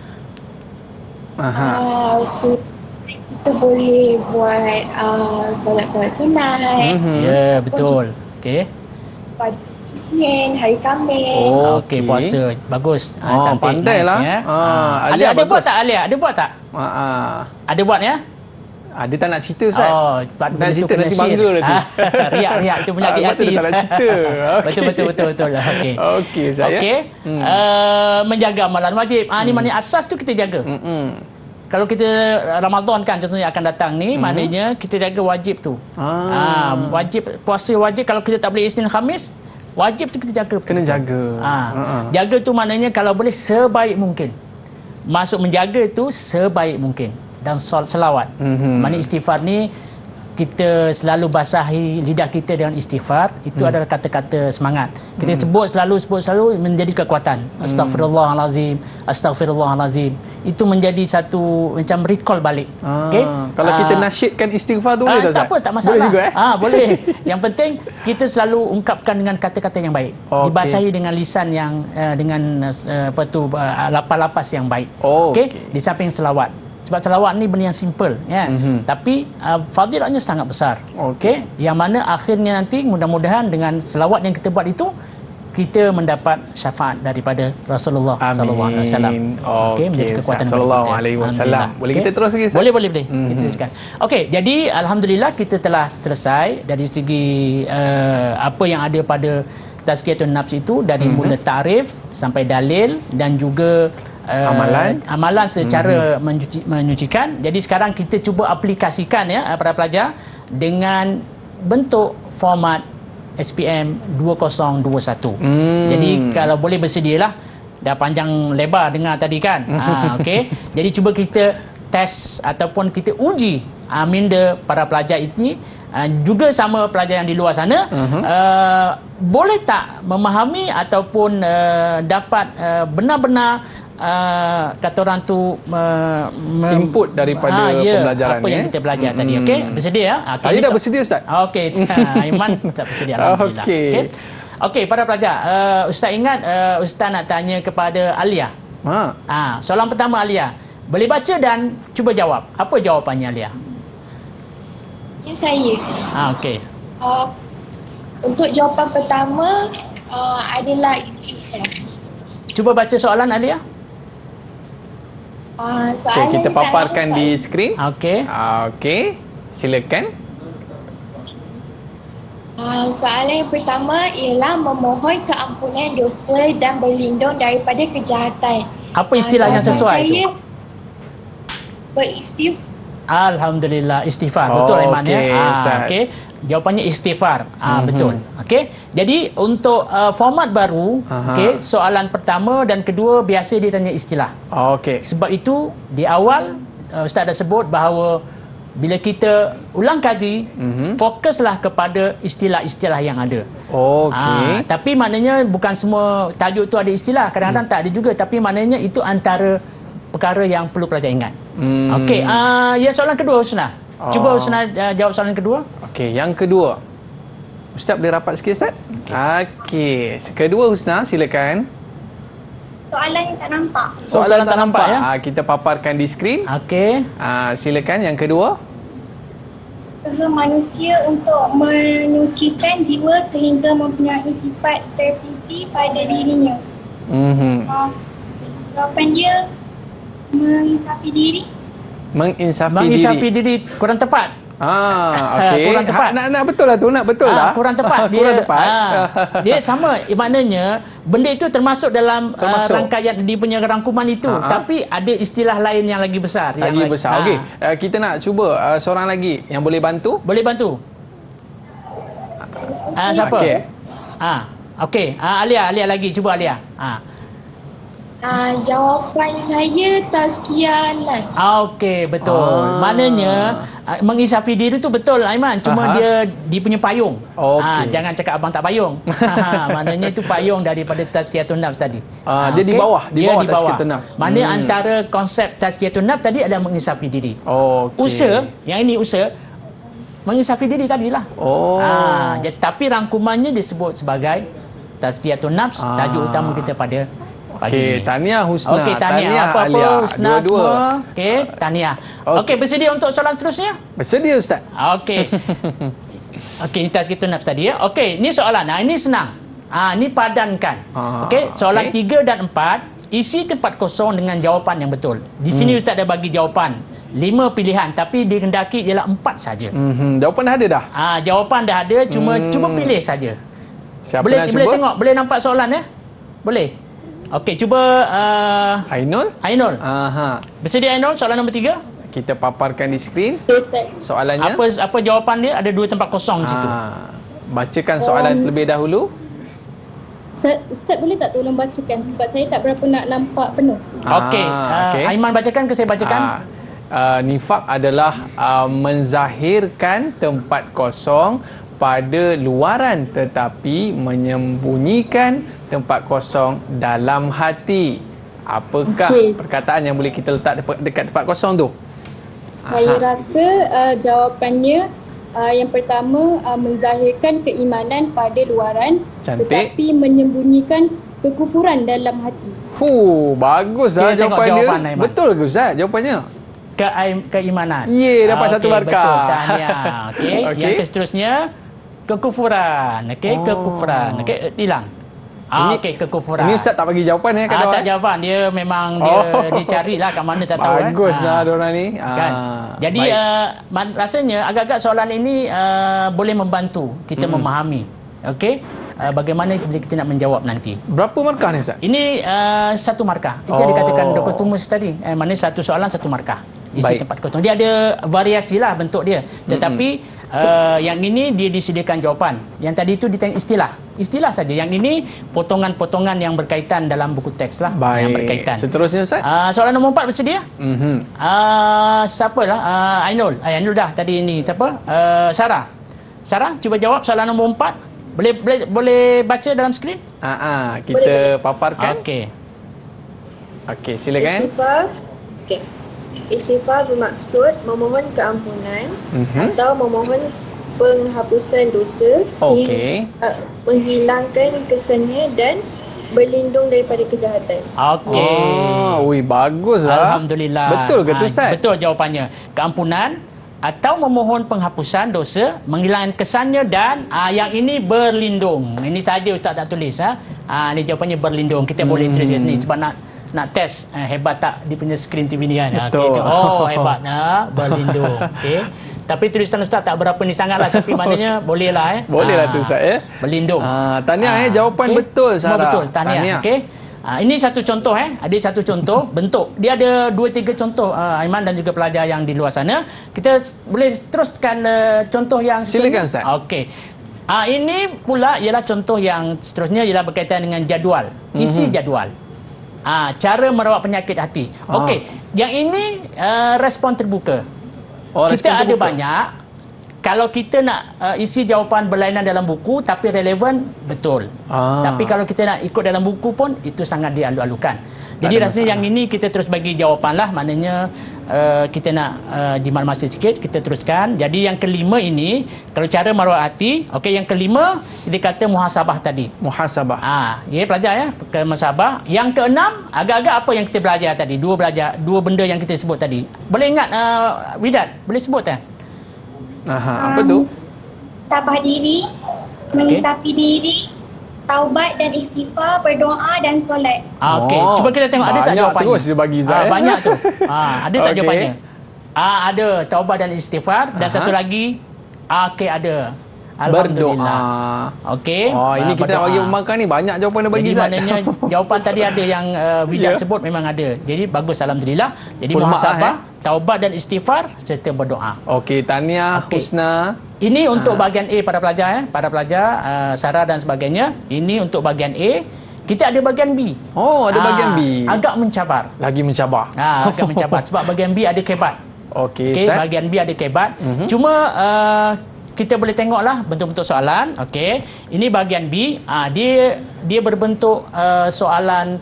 E: Kita boleh buat solat-solat sunat.
C: Ya, betul. Okey.
E: Pada Isnin, hari Khamis.
C: Okey, puasa. Bagus. Cantik.
B: Pandai
C: nice,
B: lah.
C: Ya. Ada buat tak Alia? Ada buat tak? Ada buat ya?
B: Dia tak nak cerita, Ustaz.
C: Dan
B: cerita nanti bangga nanti.
C: Riak itu penyakit hati.
B: Betul, tak nak cerita.
C: Betul. Okey.
B: Okey, Ustaz.
C: Okey. Menjaga amalan wajib. Ni maknanya asas tu kita jaga. Kalau kita Ramadan kan contohnya akan datang ni, maknanya kita jaga wajib tu. Wajib, puasa wajib. Kalau kita tak boleh Isnin Khamis, wajib tu kita jaga.
B: Kena jaga.
C: Jaga tu maknanya kalau boleh sebaik mungkin. Masuk menjaga tu sebaik mungkin. Dan selawat. Maknanya istighfar ni kita selalu basahi lidah kita dengan istighfar. Itu adalah kata-kata semangat. Kita sebut selalu menjadi kekuatan. Astaghfirullahalazim, astaghfirullahalazim. Itu menjadi satu macam recall balik. Okey.
B: Kalau kita nasyidkan istighfar tu boleh tak, Ustaz?
C: Tak apa, tak masalah.
B: Boleh juga
C: boleh. Yang penting kita selalu ungkapkan dengan kata-kata yang baik. Dibasahi dengan lisan yang dengan lapas-lapas yang baik. Okey. Di samping selawat. Sebab selawat ni benda yang simple ya. Tapi fadilahnya sangat besar. Okey, yang mana akhirnya nanti mudah-mudahan dengan selawat yang kita buat itu kita mendapat syafaat daripada Rasulullah sallallahu alaihi wasallam. Okey, menjadi kekuatan
B: sallallahu alaihi wasallam. Boleh kita terus lagi, Ustaz?
C: Boleh. Kita teruskan. Okey, jadi alhamdulillah kita telah selesai dari segi apa yang ada pada tazkiyatun nafs itu, dari mula ta'rif sampai dalil dan juga amalan secara menyucikan. Jadi sekarang kita cuba aplikasikan ya para pelajar dengan bentuk format SPM 2021. Jadi kalau boleh bersedialah, dah panjang lebar dengar tadi kan. Okey. Jadi cuba kita test ataupun kita uji minda para pelajar ini, juga sama pelajar yang di luar sana, boleh tak memahami ataupun dapat benar-benar kata orang tu
B: input daripada pembelajaran
C: apa yang kita belajar tadi. Okey, bersedia ya?
B: Saya dah bersedia, Ustaz.
C: Okey, Aiman tak bersedia, alhamdulillah. Okey, para pelajar, Ustaz ingat Ustaz nak tanya kepada Alia. Soalan pertama Alia, boleh baca dan cuba jawab. Apa jawapannya Alia?
E: Ya, saya.
C: Okey.
E: Untuk jawapan pertama adalah
C: cuba baca soalan Alia.
B: Okey, kita paparkan di skrin. Okey, silakan.
E: Soalan yang pertama ialah memohon keampunan dosa dan berlindung daripada kejahatan.
C: Apa istilah yang sesuai itu?
E: Beristighfar.
C: Alhamdulillah, istighfar. Betul Aiman ya? Okey. Jawapannya istighfar. Betul. Okey. Jadi untuk format baru, okey, soalan pertama dan kedua biasa dia tanya istilah. Sebab itu di awal Ustaz dah sebut bahawa bila kita ulang kaji, fokuslah kepada istilah-istilah yang ada.
B: Okey.
C: Tapi maknanya bukan semua tajuk tu ada istilah. Kadang-kadang tak ada juga. Tapi maknanya itu antara perkara yang perlu pelajar ingat. Okey. Ya, soalan kedua Husna. Cuba Husna jawab soalan kedua.
B: Okey, yang kedua. Ustaz boleh rapat sikit Ustaz? Okey. Kedua Husna, silakan.
I: Soalan yang tak nampak.
B: Soalan tak nampak ya? Kita paparkan di skrin.
C: Okey.
B: Silakan yang kedua.
I: Usaha manusia untuk menyucikan jiwa sehingga mempunyai sifat terpuji pada dirinya. Jawapan dia menginsafi diri.
B: Menginsafi
C: diri kurang tepat.
B: Okey.
C: Kurang tepat.
B: Nak betul lah tu, nak betul lah.
C: Kurang tepat. Dia,
B: kurang tepat.
C: Dia sama, maknanya benda itu termasuk dalam rangkaian dia punya rangkuman itu. Tapi ada istilah lain yang lagi besar.
B: Lagi besar. Okey. Kita nak cuba seorang lagi yang boleh bantu.
C: Boleh bantu. Siapa?
B: Okey.
C: Okey. Alia lagi. Cuba Alia.
E: Jawapan saya tazkiyah nafs.
C: Okey, betul. Maknanya menginsafi diri tu betul Aiman, cuma dia punya payung. Jangan cakap abang tak payung. Maknanya itu payung daripada tazkiyatun nafs tadi.
B: Dia di bawah tazkiyatun nafs.
C: Maknanya antara konsep tazkiyatun nafs tadi adalah menginsafi diri.
B: Okey.
C: Yang ini usaha menginsafi diri tadilah. Tapi rangkumannya disebut sebagai tazkiyatun nafs. Tajuk utama kita pada
B: Okey, tahniah Husna.
C: Okey, tahniah
B: Alia.
C: Husna semua. Okey, tahniah. Okey, bersedia untuk soalan seterusnya?
B: Bersedia Ustaz.
C: Okey. Okey, ini tazkiyatun nafs tadi ya. Okey, ini soalan. Ini senang. Ini padankan. Okey, soalan 3 dan 4, isi tempat kosong dengan jawapan yang betul. Di sini Ustaz dah bagi jawapan 5 pilihan, tapi dikehendaki ialah 4 saja.
B: Jawapan dah ada dah?
C: Jawapan dah ada, cuma pilih saja.
B: Siapa
C: boleh
B: nak cuba?
C: tengok, boleh nampak soalan ya? Boleh. Okey, cuba
B: Ainul. Bersedia Ainul, soalan nombor 3? Kita paparkan di skrin. Soalannya.
C: Apa jawapan dia? Ada 2 tempat kosong di situ.
B: Bacakan soalan terlebih dahulu.
D: Ustaz boleh tak tolong bacakan sebab saya tak berapa nak nampak penuh.
C: Okey. Aiman bacakan ke saya bacakan?
B: Nifaq adalah menzahirkan tempat kosong pada luaran tetapi menyembunyikan tempat kosong dalam hati. Apakah perkataan yang boleh kita letak dekat tempat kosong tu?
D: Saya rasa jawapannya yang pertama menzahirkan keimanan pada luaran.
B: Cantik.
D: Tetapi menyembunyikan kekufuran dalam hati.
B: Bagus lah jawapan dia. Betul ke Ustaz jawapannya?
C: Keimanan.
B: Dapat satu markah.
C: Betul, tahniah. Okey. Yang seterusnya kekufuran. Kekufuran. Hilang. Okey, kekufuran.
B: Ini Ustaz tak bagi jawapan
C: tak jawapan. Dia memang dia carilah kat mana tak tahu.
B: Baguslah diorang ni.
C: Kan? Jadi rasanya agak-agak soalan ini boleh membantu kita memahami. Okey. Bagaimana bila kita nak menjawab nanti.
B: Berapa markah ni Ustaz?
C: Ini 1 markah. Itu yang dikatakan Dr. Tumus tadi. Maknanya 1 soalan 1 markah. Isi tempat kosong. Dia ada variasi lah bentuk dia. Tetapi yang ini dia disediakan jawapan. Yang tadi itu ditanya istilah. Istilah saja. Yang ini potongan-potongan yang berkaitan dalam buku teks lah. Yang berkaitan.
B: Seterusnya Ustaz?
C: Soalan nombor 4 bersedia? Siapa lah? Ainul. Ainul dah tadi ini. Siapa? Sarah. Sarah, cuba jawab soalan nombor 4. Boleh baca dalam skrin?
B: Kita paparkan.
C: Okey,
B: silakan.
J: Istighfar bermaksud memohon keampunan atau memohon penghapusan dosa, menghilangkan kesannya dan berlindung daripada kejahatan.
B: Bagus lah.
C: Alhamdulillah.
B: Betul ke tu Ustaz?
C: Betul jawapannya. Keampunan atau memohon penghapusan dosa, menghilangkan kesannya dan yang ini berlindung. Ini saja Ustaz tak tulis. Ini jawapannya berlindung. Kita boleh tulis kat sini sebab nak test hebat tak di punya skrin TV ni kan.
B: Betul.
C: Hebat berlindung. Tapi tulisan Ustaz tak berapa ni sangatlah, tapi maknanya boleh lah
B: Boleh lah tu Ustaz
C: berlindung.
B: Tahniah jawapan betul Sarah.
C: Betul, tahniah. Ini satu contoh ada satu contoh bentuk. Dia ada 2-3 contoh Aiman dan juga pelajar yang di luar sana. Kita boleh teruskan contoh yang
B: silakan Ustaz.
C: Okey. Ini pula ialah contoh yang seterusnya ialah berkaitan dengan jadual. Isi jadual. Cara merawat penyakit hati. Okey, yang ini respon terbuka. kita ada banyak. Kalau kita nak isi jawapan berlainan dalam buku tapi relevan, betul. Tapi kalau kita nak ikut dalam buku pun, itu sangat dialu-alukan. Jadi rasanya yang ini kita terus bagi jawapan lah. Maknanya kita nak di masa sikit, kita teruskan. Jadi yang kelima ini, kalau cara merawat hati, okey, yang kelima dia kata muhasabah tadi.
B: Muhasabah.
C: Ya, pelajar ya, ke muhasabah. Yang keenam, agak-agak apa yang kita belajar tadi? Dua benda yang kita sebut tadi. Boleh ingat Widat? Boleh sebut tak?
B: Apa tu?
I: Sabah diri, mengisapi diri, taubat dan istighfar, berdoa dan solat.
C: Okey, cuba kita tengok ada tak jawapannya.
B: Banyak terus dia bagi Zat.
C: Banyak tu. Ada tak jawapannya? Ada taubat dan istighfar dan satu lagi okey ada. Alhamdulillah. Okey.
B: Ini kita nak bagi pemakan ni banyak jawapan dia bagi Zat.
C: Jadi maknanya jawapan tadi ada yang Widat sebut memang ada. Jadi bagus, alhamdulillah. Jadi muhasabah, taubat dan istighfar serta berdoa.
B: Okey, tahniah Husna.
C: Ini untuk bahagian A para pelajar para pelajar Sarah dan sebagainya. Ini untuk bahagian A. Kita ada bahagian B.
B: Ada bahagian B.
C: Agak mencabar.
B: Lagi mencabar.
C: Agak mencabar sebab bahagian B ada kebat.
B: Okey,
C: bahagian B ada kebat. Cuma kita boleh tengoklah bentuk-bentuk soalan. Okey. Ini bahagian B. Dia berbentuk soalan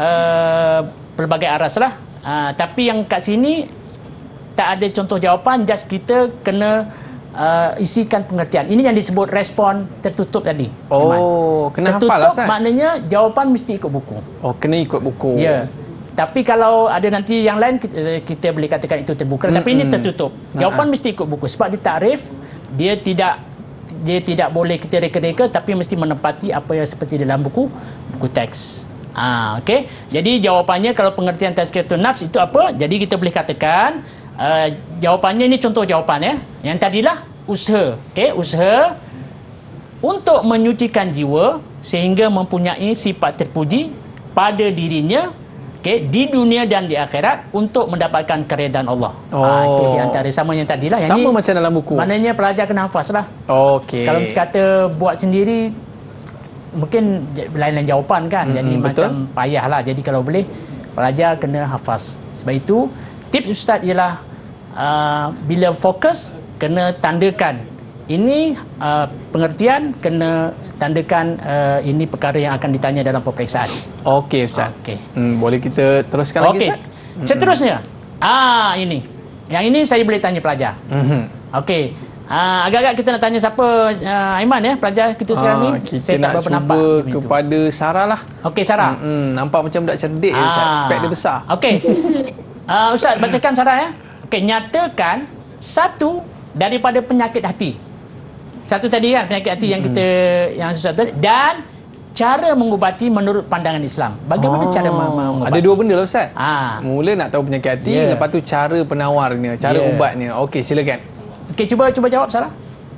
C: pelbagai aras lah. Tapi yang kat sini tak ada contoh jawapan, just kita kena isikan pengertian. Ini yang disebut respon tertutup tadi.
B: Kena
C: tertutup
B: hafal lah, Ustaz.
C: maknanya jawapan mesti ikut buku.
B: Kena ikut buku.
C: Ya. Tapi kalau ada nanti yang lain, kita boleh katakan itu terbuka. Tapi ini tertutup. Jawapan mesti ikut buku. Sebab dia takrif, dia tidak boleh kita reka-reka, tapi mesti menepati apa yang seperti dalam buku teks. Okey. Jadi jawapannya kalau pengertian tazkiyatun nafs itu apa? Jadi kita boleh katakan jawapannya ini contoh jawapan ya. Yang tadilah usaha. Okey, usaha untuk menyucikan jiwa sehingga mempunyai sifat terpuji pada dirinya, di dunia dan di akhirat untuk mendapatkan keredaan Allah. Itu di antara sama yang tadilah. Yang
B: sama
C: ini,
B: macam dalam buku.
C: Maknanya pelajar kena hafaz lah.
B: Okey.
C: Kalau kata buat sendiri, mungkin lain-lain jawapan kan. Jadi
B: betul.
C: macam payah lah. Jadi kalau boleh, pelajar kena hafaz. Sebab itu, tips Ustaz ialah bila fokus, kena tandakan. Ini pengertian, kena tandakan ini perkara yang akan ditanya dalam peperiksaan.
B: Okey, Ustaz.
C: Okey.
B: Boleh kita teruskan lagi, Ustaz?
C: Seterusnya. Ini. Yang ini saya boleh tanya pelajar. Okey. Agak-agak kita nak tanya siapa, Aiman ya, pelajar kita sekarang ni.
B: Kita
C: saya
B: nak
C: tak
B: cuba kepada Sarah lah.
C: Okey, Sarah.
B: Nampak macam budak cerdik Ustaz. Spek dia besar.
C: Okey. Ustaz, bacakan Sarah ya. Okey, nyatakan satu daripada penyakit hati. Satu tadi kan, penyakit hati yang kita yang sesuatu tadi, dan cara mengubati menurut pandangan Islam. Bagaimana cara mengubati?
B: Ada dua benda lah Ustaz.
C: Mula
B: nak tahu penyakit hati, lepas tu cara penawarnya, cara ubatnya. Okey, silakan.
C: Okey, cuba jawab Sarah.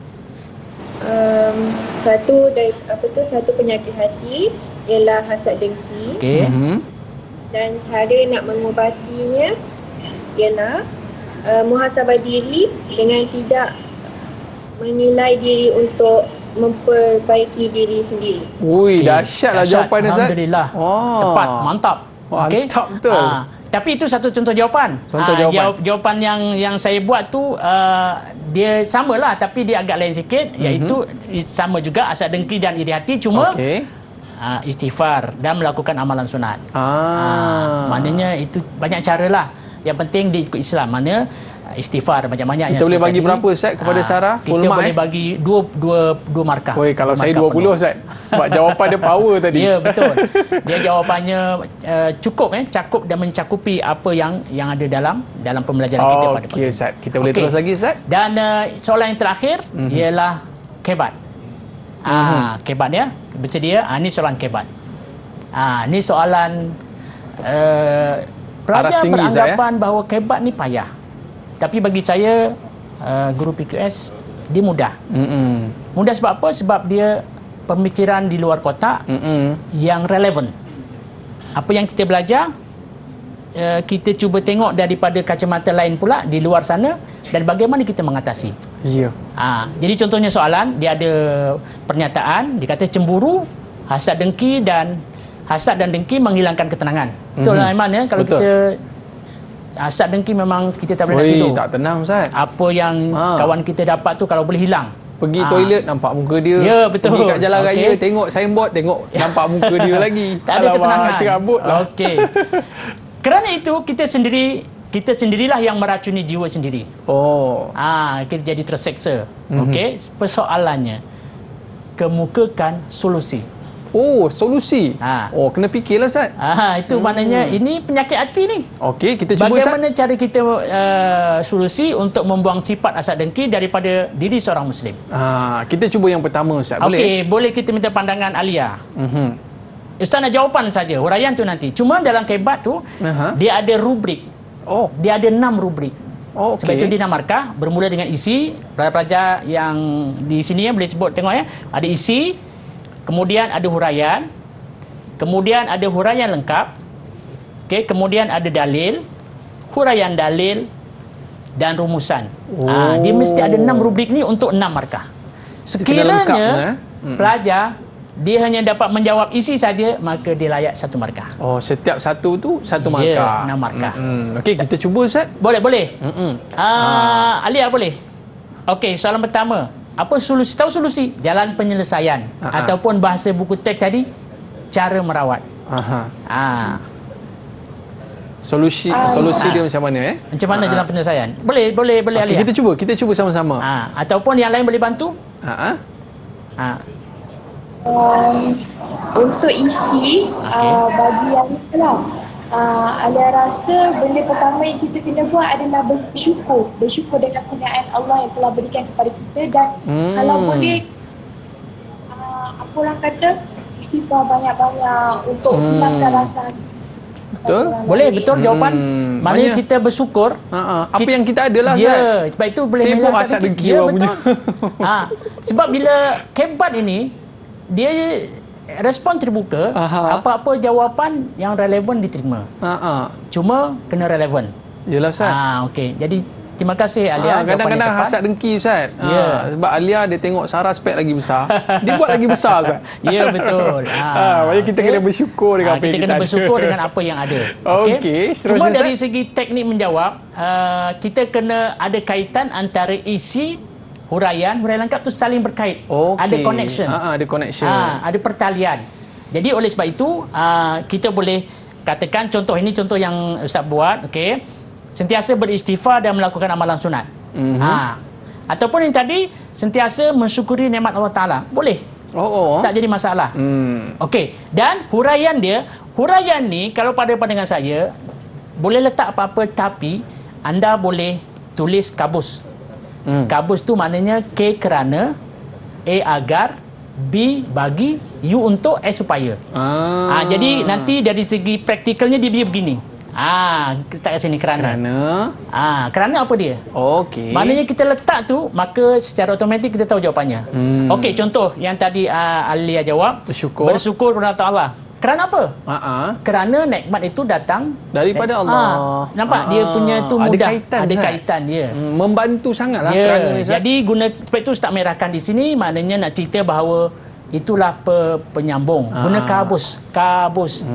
J: Satu penyakit hati ialah hasad dengki.
C: Okey.
J: Dan cara nak mengubatinya ialah muhasabah diri dengan tidak menilai diri untuk memperbaiki diri sendiri.
B: Dahsyatlah jawapan Ustaz.
C: Alhamdulillah. Tepat, mantap.
B: Mantap betul.
C: Tapi itu satu contoh jawapan. Jawapan yang saya buat tu dia samalah, tapi dia agak lain sikit, iaitu sama juga hasad dengki dan iri hati, cuma istighfar dan melakukan amalan sunat. Maknanya itu banyak cara lah. Yang penting diikut Islam. Mana istighfar banyak-banyak.
B: Kita boleh bagi berapa Ustaz kepada Sarah?
C: Kita boleh bagi dua markah.
B: Kalau saya 20 Ustaz. Sebab jawapan dia power tadi.
C: Ya, betul. Dia jawapannya cakup dan mencakupi apa yang ada dalam pembelajaran kita pada
B: Okey Ustaz. Kita boleh terus lagi Ustaz.
C: Dan soalan yang terakhir ialah kebat. Kebat ya. Bersedia? Ini soalan kebat. Ini soalan pelajar beranggapan bahawa kebat ni payah. Tapi bagi saya, guru PQS, dia mudah. Mudah sebab apa? Sebab dia pemikiran di luar kotak yang relevan. Apa yang kita belajar, kita cuba tengok daripada kacamata lain pula di luar sana, dan bagaimana kita mengatasi. Jadi contohnya soalan, dia ada pernyataan, dia kata cemburu, hasad dengki dan dengki menghilangkan ketenangan. Betul lah Aiman ya? Kalau kita Asap dengki memang kita tak boleh nak tidur.
B: Tak tenang Ustaz.
C: Apa yang kawan kita dapat tu kalau boleh hilang.
B: Pergi toilet nampak muka dia.
C: Ya, betul.
B: Pergi kat jalan raya tengok signboard, tengok nampak muka dia lagi.
C: Tak ada ketenangan.
B: Serabut lah.
C: Okey. Kerana itu kita sendirilah yang meracuni jiwa sendiri. Kita jadi terseksa. Okey, persoalannya kemukakan solusi.
B: Solusi. Kena fikirlah Ustaz.
C: Itu maknanya ini penyakit hati ni.
B: Okey, kita cuba
C: bagaimana cara kita solusi untuk membuang sifat asap dengki daripada diri seorang Muslim.
B: Kita cuba yang pertama Ustaz, boleh?
C: Okey, boleh kita minta pandangan Alia. Ustaz nak jawapan saja, huraian tu nanti. Cuma dalam kebat tu dia ada rubrik. Dia ada 6 rubrik. Sebab itu dia 6 markah, bermula dengan isi. Pelajar-pelajar yang di sini boleh sebut tengok ya. Ada isi, kemudian ada huraian, kemudian ada huraian lengkap, kemudian ada dalil, huraian dalil dan rumusan. Dia mesti ada 6 rubrik ni untuk 6 markah. Sekiranya pelajar dia hanya dapat menjawab isi saja, maka dia layak 1 markah.
B: Setiap satu tu 1 markah.
C: 6 markah.
B: Okey, kita cuba Ustaz.
C: Boleh. Alia boleh. Okey, soalan pertama. Apa solusi? Tahu solusi? Jalan penyelesaian. Ataupun bahasa buku teks tadi, cara merawat.
B: Solusi dia macam mana
C: Macam mana jalan penyelesaian? Boleh Alia.
B: Kita cuba sama-sama.
C: Ataupun yang lain boleh bantu?
E: Untuk isi, bagi yang itulah, Alia rasa benda pertama yang kita kena buat adalah bersyukur dengan kurniaan Allah yang telah berikan kepada kita. Dan kalau boleh, apa orang kata, istighfar banyak-banyak untuk hilangkan rasa.
B: Betul?
C: Betul jawapan. Maknanya kita bersyukur.
B: Apa yang kita ada lah.
C: Ya, sebab itu boleh
B: sibuk asap dengki.
C: Ya, betul. Sebab bila kebat ini, dia respon terbuka, apa-apa jawapan yang relevan diterima. Cuma kena relevan.
B: Yalah Ustaz.
C: Okey. Jadi terima kasih Alia.
B: Kadang-kadang hasad dengki Ustaz. Sebab Alia dia tengok Sarah spek lagi besar. Dia buat lagi besar Ustaz.
C: Ya, betul.
B: Maknanya kita kena bersyukur dengan apa yang kita ada.
C: Kita kena bersyukur dengan apa yang ada.
B: Okey.
C: Cuma dari segi teknik menjawab, kita kena ada kaitan antara isi huraian lengkap tu saling berkait. Ada connection.
B: Ada connection.
C: Ada pertalian. Jadi oleh sebab itu kita boleh katakan contoh ini contoh yang Ustaz buat, sentiasa beristighfar dan melakukan amalan sunat. Ataupun yang tadi sentiasa mensyukuri nikmat Allah Taala. Boleh. Tak jadi masalah. Okey. Dan huraian ni kalau pada pandangan saya boleh letak apa-apa tapi anda boleh tulis kabus. Kabus tu maknanya K kerana, A agar, B bagi, U untuk, S supaya. Jadi nanti dari segi praktikalnya dia begini. Letak kat sini kerana. Kerana apa dia?
B: Okey.
C: Maknanya kita letak tu, maka secara automatik kita tahu jawapannya. Okey, contoh yang tadi Alia jawab. Bersyukur kepada Allah. Kerana apa? Kerana nikmat itu datang
B: daripada Allah.
C: Nampak dia punya tu mudah. Ada kaitan dia.
B: Membantu sangatlah kerana ni.
C: Jadi sebab itu Ustaz merahkan di sini maknanya nak cerita bahawa itulah penyambung. Guna kabus. Kabus.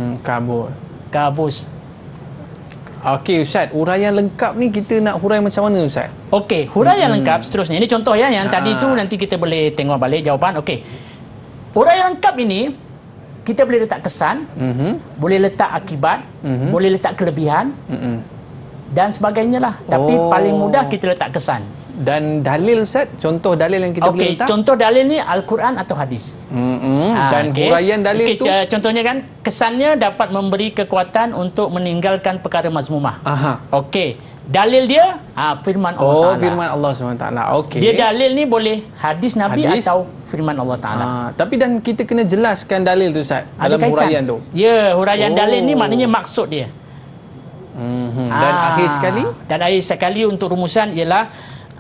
B: Okey Ustaz, huraian lengkap ni kita nak hurai macam mana Ustaz?
C: Okey, huraian lengkap seterusnya. Ini contoh ya yang tadi tu nanti kita boleh tengok balik jawapan. Okey. Huraian lengkap ini kita boleh letak kesan, boleh letak akibat, boleh letak kelebihan dan sebagainya lah. Tapi paling mudah kita letak kesan.
B: Dan dalil Ustaz, contoh dalil yang kita boleh letak?
C: Contoh dalil ni Al-Quran atau hadis.
B: Dan huraian dalil tu?
C: Contohnya kan, kesannya dapat memberi kekuatan untuk meninggalkan perkara mazmumah. Okey. Dalil dia firman Allah Ta'ala.
B: Firman Allah SWT. Okey.
C: Dia dalil ni boleh hadis Nabi atau firman Allah Ta'ala.
B: Tapi dan kita kena jelaskan dalil tu Ustaz dalam huraian tu.
C: Ya, huraian dalil ni maknanya maksud dia.
B: Dan akhir sekali
C: untuk rumusan ialah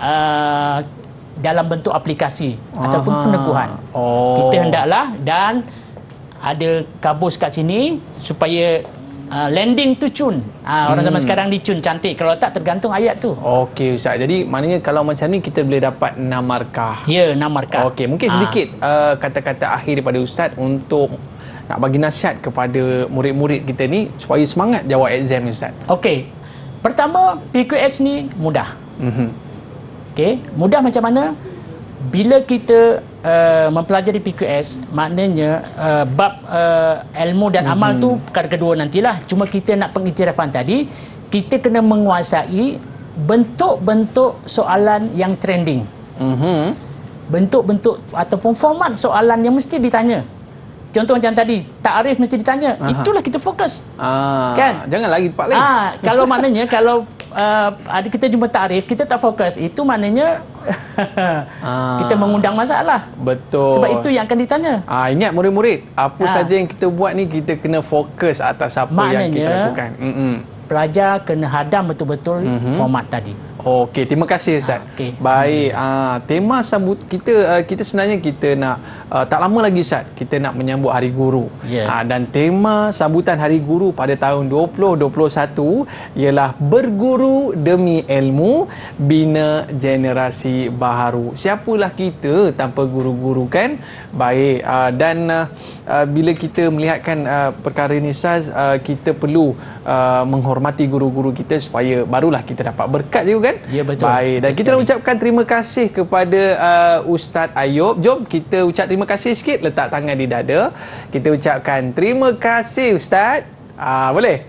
C: dalam bentuk aplikasi ataupun peneguhan. Kita hendaklah dan ada kabus kat sini supaya landing tu cun. Orang zaman sekarang dicun cantik. Kalau tak tergantung ayat tu.
B: Okey Ustaz. Jadi maknanya kalau macam ni kita boleh dapat 6 markah.
C: Ya, 6 markah.
B: Okey, mungkin sedikit kata-kata akhir daripada Ustaz untuk nak bagi nasihat kepada murid-murid kita ni supaya semangat jawab exam ni Ustaz.
C: Okey. Pertama, PQS ni mudah. Okey, mudah macam mana? Bila kita mempelajari PQS, maknanya bab ilmu dan amal tu perkara kedua nantilah. Cuma kita nak pengiktirafan tadi, kita kena menguasai bentuk-bentuk soalan yang trending. Bentuk-bentuk ataupun format soalan yang mesti ditanya. Contoh macam tadi, takrif mesti ditanya. Itulah kita fokus. Kan?
B: Jangan lagi tempat lain.
C: Kalau maknanya kalau ada kita jumpa takrif, kita tak fokus, itu maknanya kita mengundang masalah.
B: Betul.
C: Sebab itu yang akan ditanya.
B: Ingat murid-murid, apa saja yang kita buat ni kita kena fokus atas apa yang kita lakukan.
C: Pelajar kena hadam betul-betul format tadi.
B: Okey, terima kasih Ustaz. Baik, tema sambut kita sebenarnya kita nak tak lama lagi Ustaz, kita nak menyambut Hari Guru. Dan tema sambutan Hari Guru pada tahun 2021 ialah berguru demi ilmu, bina generasi baharu. Siapalah kita tanpa guru-guru, kan? Baik, dan bila kita melihatkan perkara ini Ustaz, kita perlu menghormati guru-guru kita supaya barulah kita dapat berkat juga, kan?
C: Ya, betul.
B: Baik, dan kita nak ucapkan terima kasih kepada Ustaz Ayub. Jom kita ucap terima kasih sikit, letak tangan di dada. Kita ucapkan terima kasih Ustaz. Boleh?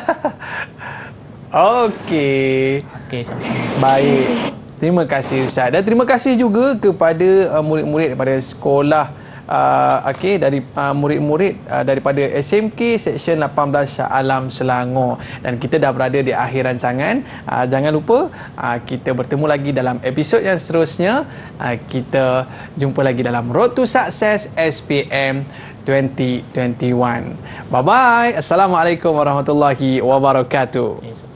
B: Okey. Baik. Terima kasih Ustaz. Dan terima kasih juga kepada murid-murid daripada sekolah dari murid-murid daripada SMK Seksyen 18 Shah Alam Selangor. Dan kita dah berada di akhir rancangan. Jangan lupa kita bertemu lagi dalam episod yang seterusnya. Kita jumpa lagi dalam Road to Success SPM 2021. Bye-bye. Assalamualaikum warahmatullahi wabarakatuh.